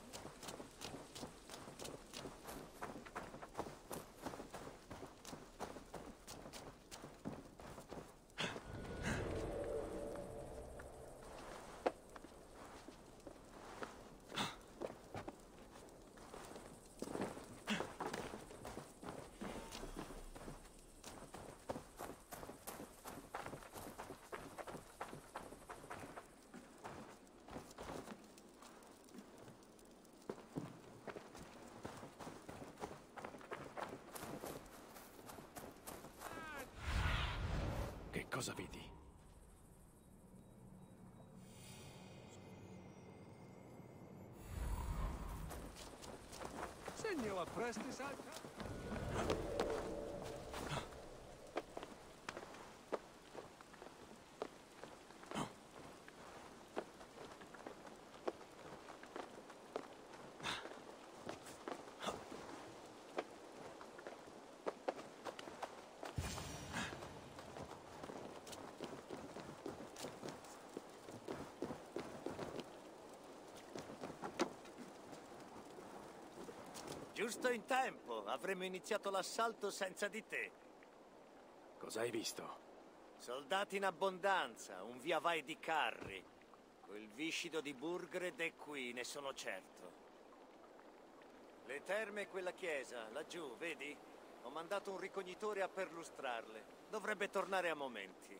Cosa vedi?
Segno a presti salta.
Giusto in tempo, avremmo iniziato l'assalto senza di te.
Cosa hai visto?
Soldati in abbondanza, un via vai di carri. Quel viscido di Burgred è qui, ne sono certo. Le terme e quella chiesa, laggiù, vedi? Ho mandato un ricognitore a perlustrarle. Dovrebbe tornare a momenti.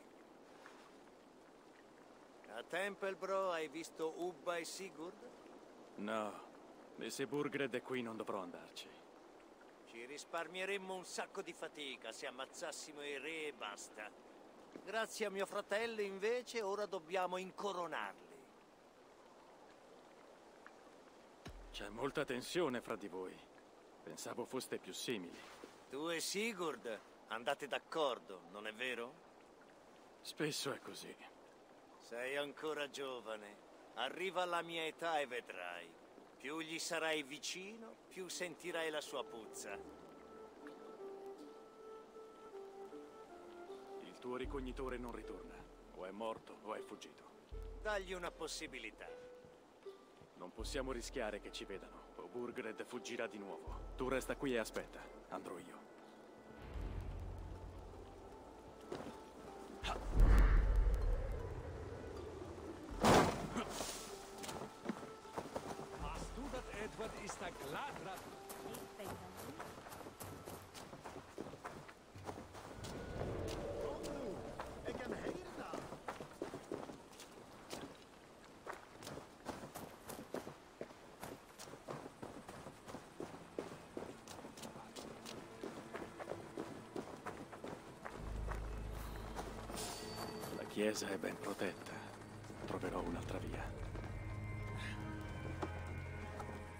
A Templebro hai visto Ubba e Sigurd?
No. E se Burgred è qui non dovrò andarci.
Ci risparmieremmo un sacco di fatica se ammazzassimo i re e basta. Grazie a mio fratello, invece, ora dobbiamo incoronarli.
C'è molta tensione fra di voi. Pensavo foste più simili.
Tu e Sigurd andate d'accordo, non è vero?
Spesso è così.
Sei ancora giovane. Arriva alla mia età e vedrai. Più gli sarai vicino, più sentirai la sua puzza.
Il tuo ricognitore non ritorna. O è morto o è fuggito.
Dagli una possibilità.
Non possiamo rischiare che ci vedano, o Burgred fuggirà di nuovo. Tu resta qui e aspetta. Andrò io.
Edward is da gladra.
La chiesa è ben protetta. Troverò un'altra via.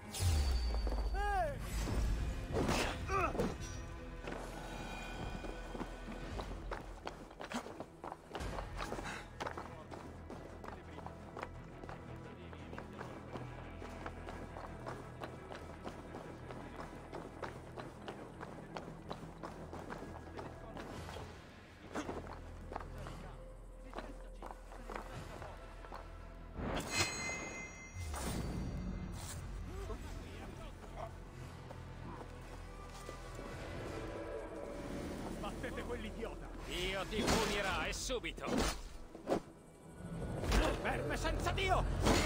E subito!
Verme senza Dio!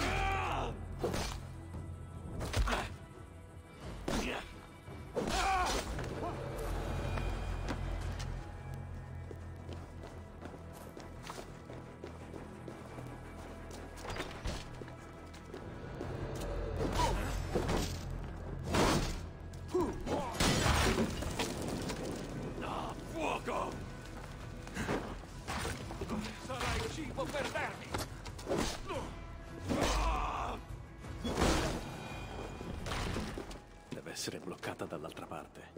Ah, fuoco!
Sarai cibo per vermi!
Deve essere bloccata dall'altra parte.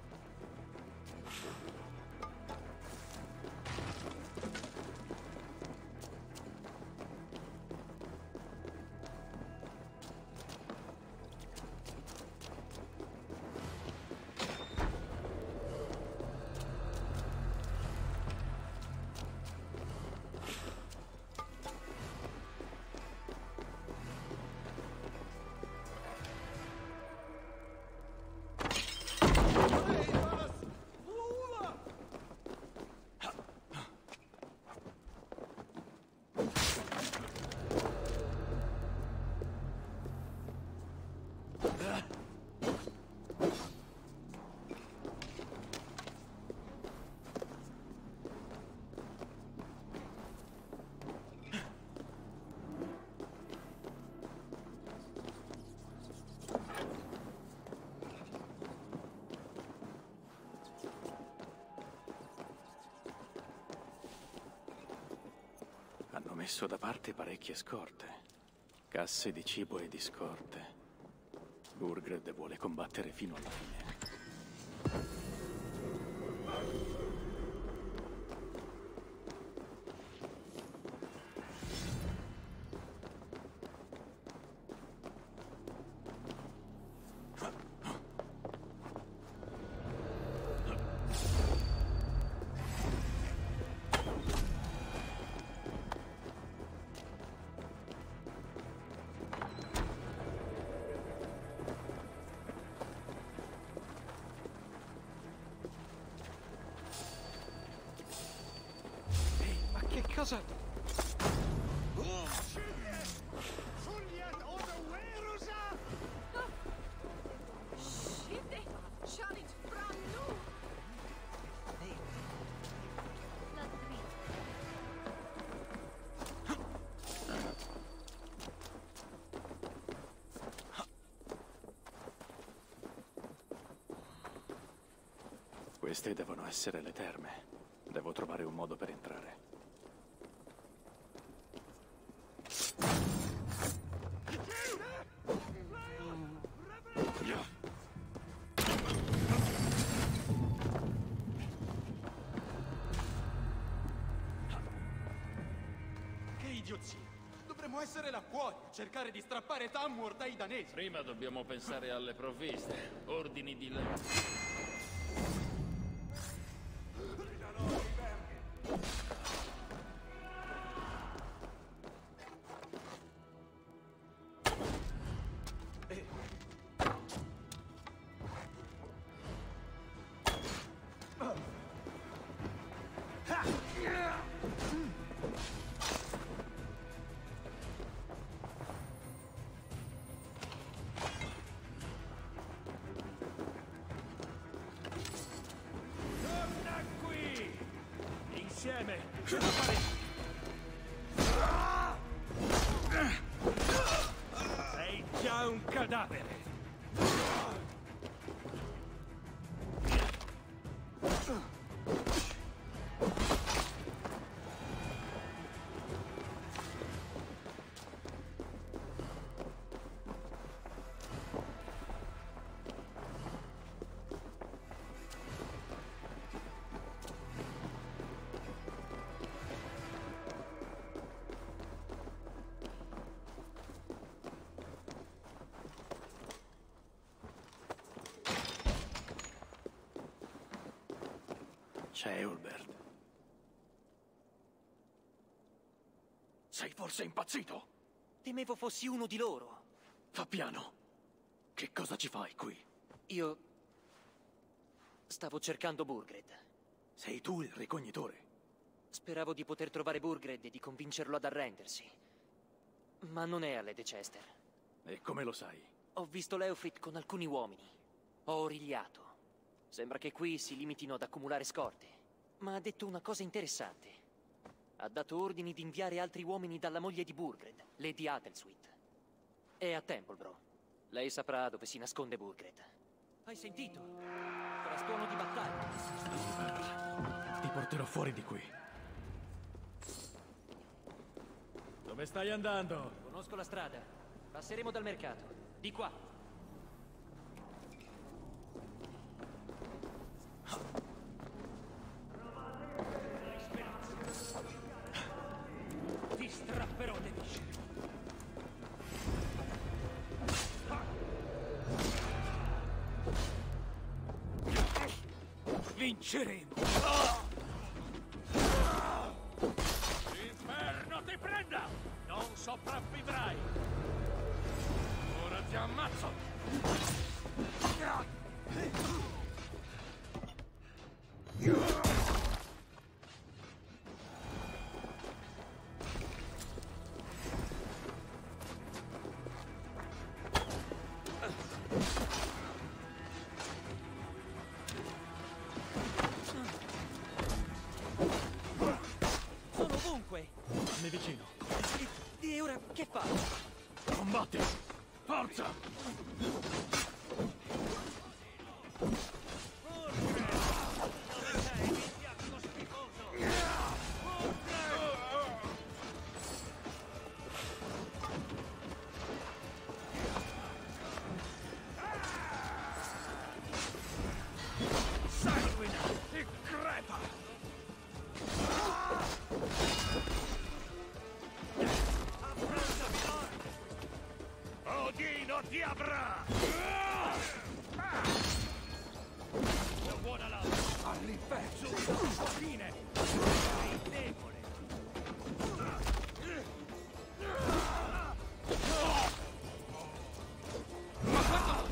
Hanno messo da parte parecchie scorte. Casse di cibo e di scorte. Burgred vuole combattere fino alla fine.
Cosa?
Queste devono essere le terme. Devo trovare un modo per entrare.
Che idiozia! Dovremmo essere là fuori, a cercare di strappare Tamworth dai danesi!
Prima dobbiamo pensare alle provviste. Ordini di le...
Insieme! Sei già un cadavere! C'è Ulbert. Sei forse impazzito?
Temevo fossi uno di loro.
Fa piano. Che cosa ci fai qui?
Io... stavo cercando Burgred.
Sei tu il ricognitore?
Speravo di poter trovare Burgred e di convincerlo ad arrendersi. Ma non è a Lady Chester.
E come lo sai?
Ho visto Leofrit con alcuni uomini. Ho origliato. Sembra che qui si limitino ad accumulare scorte. Ma ha detto una cosa interessante. Ha dato ordini di inviare altri uomini dalla moglie di Burgred, Lady Athelsuit. È a Templebro. Lei saprà dove si nasconde Burgred. Hai sentito? Frastuono di battaglia.
Ti porterò fuori di qui. Dove stai andando?
Conosco la strada. Passeremo dal mercato. Di qua.
Ti strapperò le viscere. Vinceremo.
L'inferno ti prenda! Non sopravvivrai! Ora ti ammazzo!
Sono ovunque.
Dammi vicino.
E, e ora che faccio?
Combatti! Forza!
Sanguina e crepa! Odino ti avrà! La buona lama! All'inferno! Sua fine! Sei debole! Ma quando...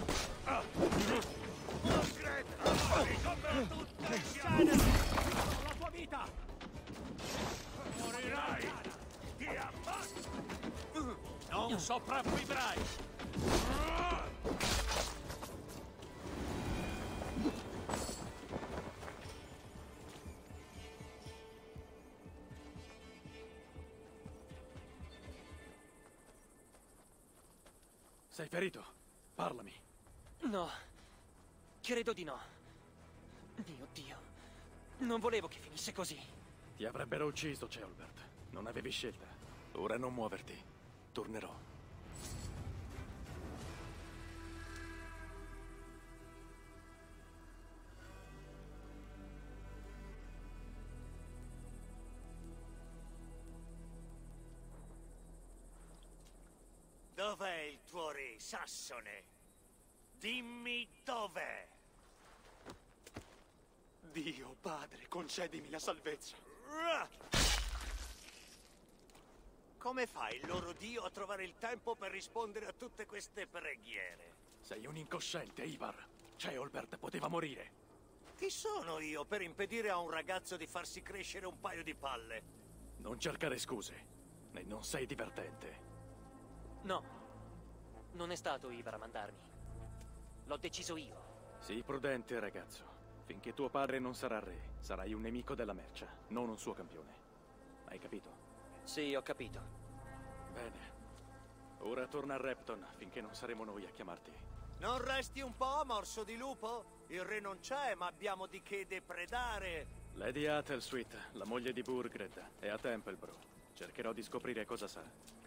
Ricomprò tutte le scene! La tua vita! Morirai! Ti ammazzo! Non sopravvivrai!
Sei ferito? Parlami.
No. Credo di no. Mio Dio. Non volevo che finisse così.
Ti avrebbero ucciso, Ceolbert. Non avevi scelta. Ora non muoverti. Tornerò.
Dov'è il tuo re, Sassone? Dimmi dov'è!
Dio, padre, concedimi la salvezza.
Come fa il loro dio a trovare il tempo per rispondere a tutte queste preghiere?
Sei un incosciente, Ivar. Ceolbert poteva morire.
Chi sono io per impedire a un ragazzo di farsi crescere un paio di palle?
Non cercare scuse. E non sei divertente.
No. Non è stato Ivar a mandarmi. L'ho deciso io.
Sii prudente, ragazzo. Finché tuo padre non sarà re, sarai un nemico della mercia, non un suo campione. Hai capito?
Sì, ho capito.
Bene. Ora torna a Repton, finché non saremo noi a chiamarti.
Non resti un po', morso di lupo? Il re non c'è, ma abbiamo di che depredare.
Lady Athelsuit, la moglie di Burgred, è a Templebro. Cercherò di scoprire cosa sa.